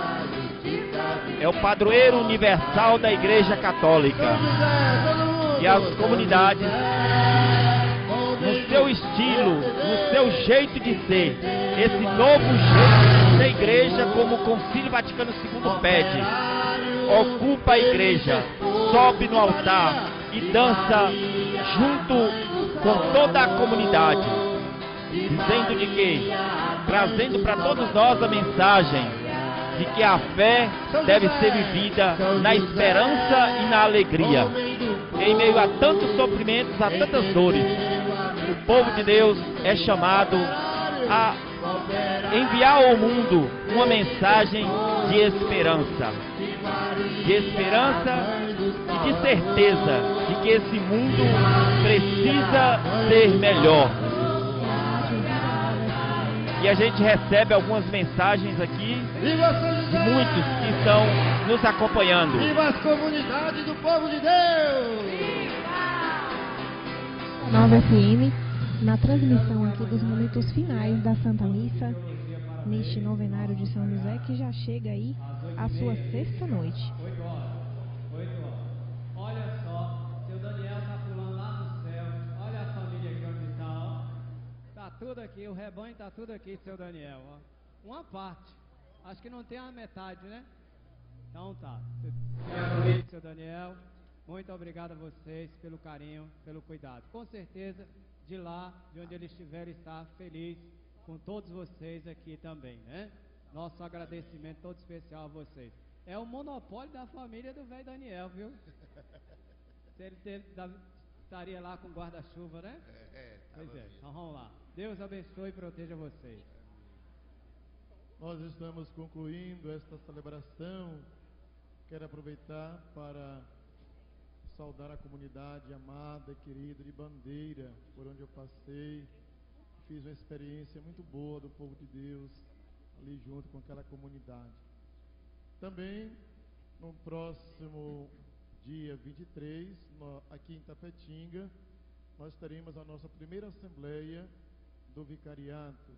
é o padroeiro universal da Igreja Católica. E as comunidades, no seu estilo, no seu jeito de ser, esse novo jeito da igreja, como o Concílio Vaticano segundo pede, ocupa a igreja, sobe no altar e dança junto com toda a comunidade, dizendo de que, trazendo para todos nós a mensagem de que a fé deve ser vivida na esperança e na alegria. Em meio a tantos sofrimentos, a tantas dores, o povo de Deus é chamado a enviar ao mundo uma mensagem de esperança. De esperança e de certeza de que esse mundo precisa ser melhor. E a gente recebe algumas mensagens aqui de muitos que estão nos acompanhando. Viva as comunidades do povo de Deus! Nova F M, na transmissão aqui dos momentos finais da Santa Missa, neste novenário de São José, que já chega aí à sua sexta noite. oito horas. oito horas. Olha só, seu Daniel tá pulando lá no céu. Olha a família aqui onde está, ó. Tá tudo aqui, o rebanho tá tudo aqui, seu Daniel, ó. Uma parte. Acho que não tem a metade, né? Então tá. Seu Daniel, muito obrigado a vocês pelo carinho, pelo cuidado. Com certeza, de lá, de onde ele estiver, está feliz com todos vocês aqui também, né? Nosso agradecimento todo especial a vocês. É o monopólio da família do velho Daniel, viu? Se ele teve, da, estaria lá com guarda-chuva, né? É, é, pois é, então vamos lá. Deus abençoe e proteja vocês. Nós estamos concluindo esta celebração. Quero aproveitar para saudar a comunidade amada e querida de Bandeira, por onde eu passei. Fiz uma experiência muito boa do povo de Deus ali junto com aquela comunidade. Também no próximo dia vinte e três, no, aqui em Tapetinga, nós teremos a nossa primeira assembleia do vicariato.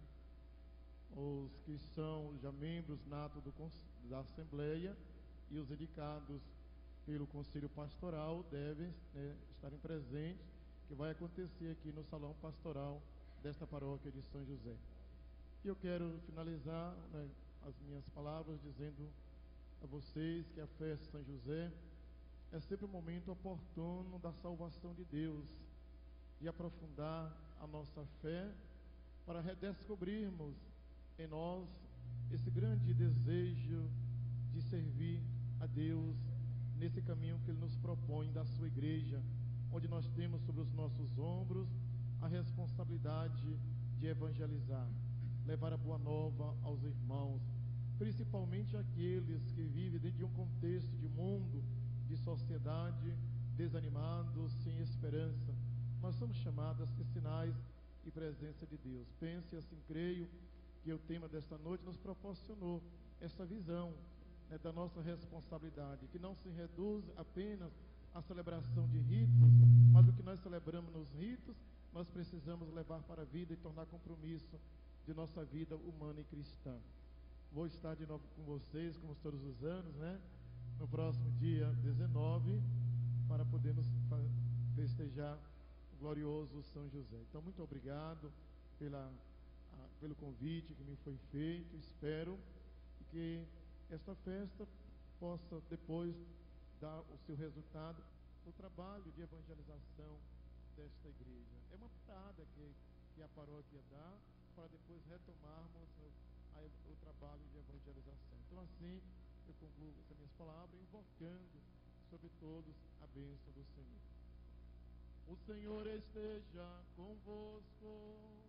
Os que são já membros natos do, da assembleia e os indicados pelo conselho pastoral devem, né, estarem presentes, que vai acontecer aqui no salão pastoral desta paróquia de São José. E eu quero finalizar, né, as minhas palavras dizendo a vocês que a festa de São José é sempre um momento oportuno da salvação de Deus, de aprofundar a nossa fé para redescobrirmos em nós esse grande desejo de servir a Deus nesse caminho que Ele nos propõe da sua igreja, onde nós temos sobre os nossos ombros a responsabilidade de evangelizar, levar a boa nova aos irmãos, principalmente aqueles que vivem dentro de um contexto de mundo, de sociedade, desanimados, sem esperança. Nós somos chamados a ser sinais e presença de Deus. Pense assim, creio que o tema desta noite nos proporcionou essa visão, né, da nossa responsabilidade, que não se reduz apenas à celebração de ritos, mas o que nós celebramos nos ritos, nós precisamos levar para a vida e tornar compromisso de nossa vida humana e cristã. Vou estar de novo com vocês, como todos os anos, né, no próximo dia dezenove, para podermos festejar o glorioso São José. Então, muito obrigado pela pelo convite que me foi feito. Espero que esta festa possa depois dar o seu resultado no trabalho de evangelização desta igreja. É uma parada que, que a paróquia dá para depois retomarmos o, a, o trabalho de evangelização. Então, assim, eu concluo essas minhas palavras invocando sobre todos a bênção do Senhor. O Senhor esteja convosco.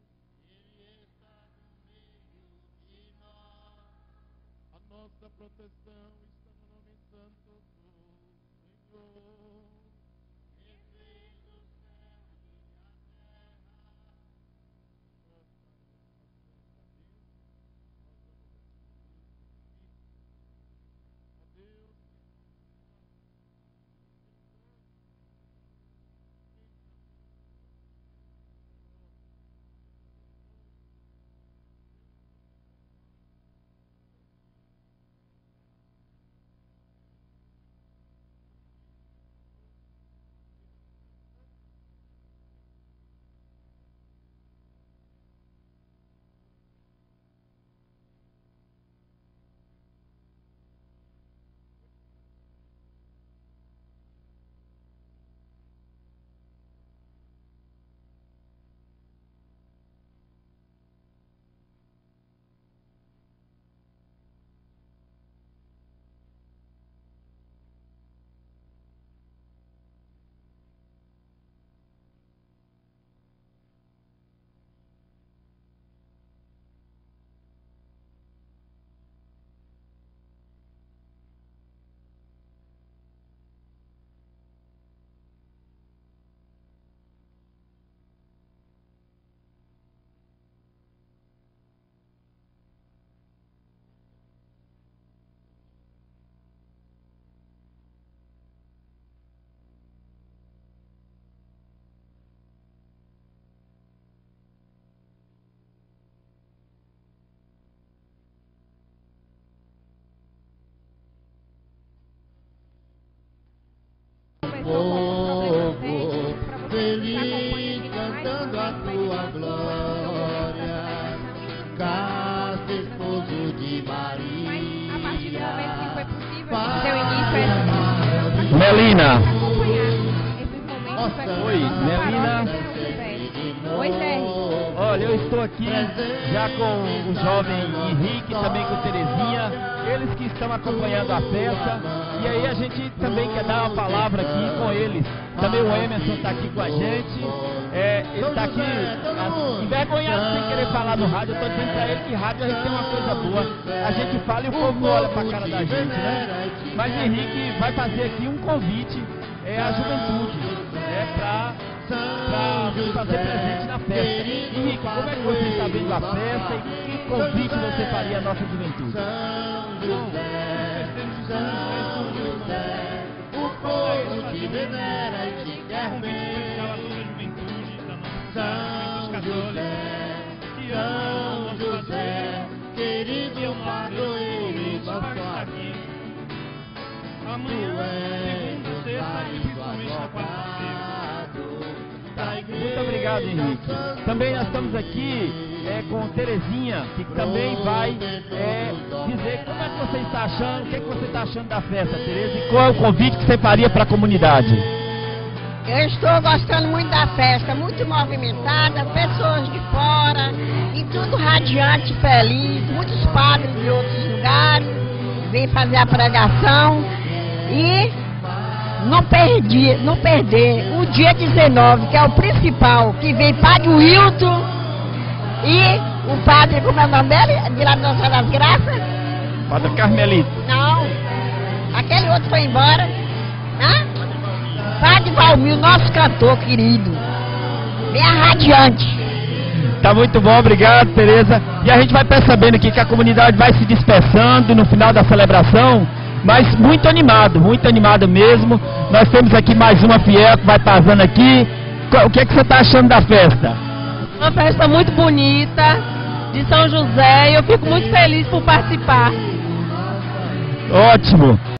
Nossa proteção está no nome santo do Senhor. Que fez o céu e a terra. Nós vamos pedir a Deus. momento que foi possível, a gente deu início a esse... Melina. Esses momentos foi Oi, Melina. Oi, Zé. Olha, eu estou aqui já com o jovem Henrique, também com Terezinha, eles que estão acompanhando a festa, e aí a gente também quer dar uma palavra aqui com eles. Também o Emerson está aqui com a gente, é, ele está aqui assim, envergonhado sem querer falar no rádio. Eu estou dizendo para ele que rádio a gente tem uma coisa boa, a gente fala e o povo olha para a cara da gente, né? Mas Henrique vai fazer aqui um convite é, à juventude, é, para fazer presente na festa. Henrique, como é que você está vendo a festa e que convite você faria à nossa juventude? O povo te venera e te quer bem. São José, São José, querido padroeiro da sua vida. Amanhã, segunda, sexta e principalmente na quarta-feira. Muito obrigado, Henrique. Também nós estamos aqui é, com Terezinha, que também vai é, dizer como é que você está achando, o que, é que você está achando da festa, Tereza, e qual é o convite que você faria para a comunidade? Eu estou gostando muito da festa, muito movimentada, pessoas de fora, e tudo radiante, feliz, muitos padres de outros lugares vêm fazer a pregação e não perdi, não perder o dia dezenove, que é o principal, que vem Padre Wilton e o padre, como é o nome dele? De lá de Nossa das Graças? Padre Carmelito. Não, aquele outro foi embora. Hã? Padre Valmir, nosso cantor querido. Bem radiante. Tá muito bom, obrigado, Tereza. E a gente vai percebendo aqui que a comunidade vai se dispersando no final da celebração, mas muito animado, muito animado mesmo. Nós temos aqui mais uma fiel que vai passando aqui. O que é que você está achando da festa? Uma festa muito bonita, de São José, e eu fico muito feliz por participar. Ótimo.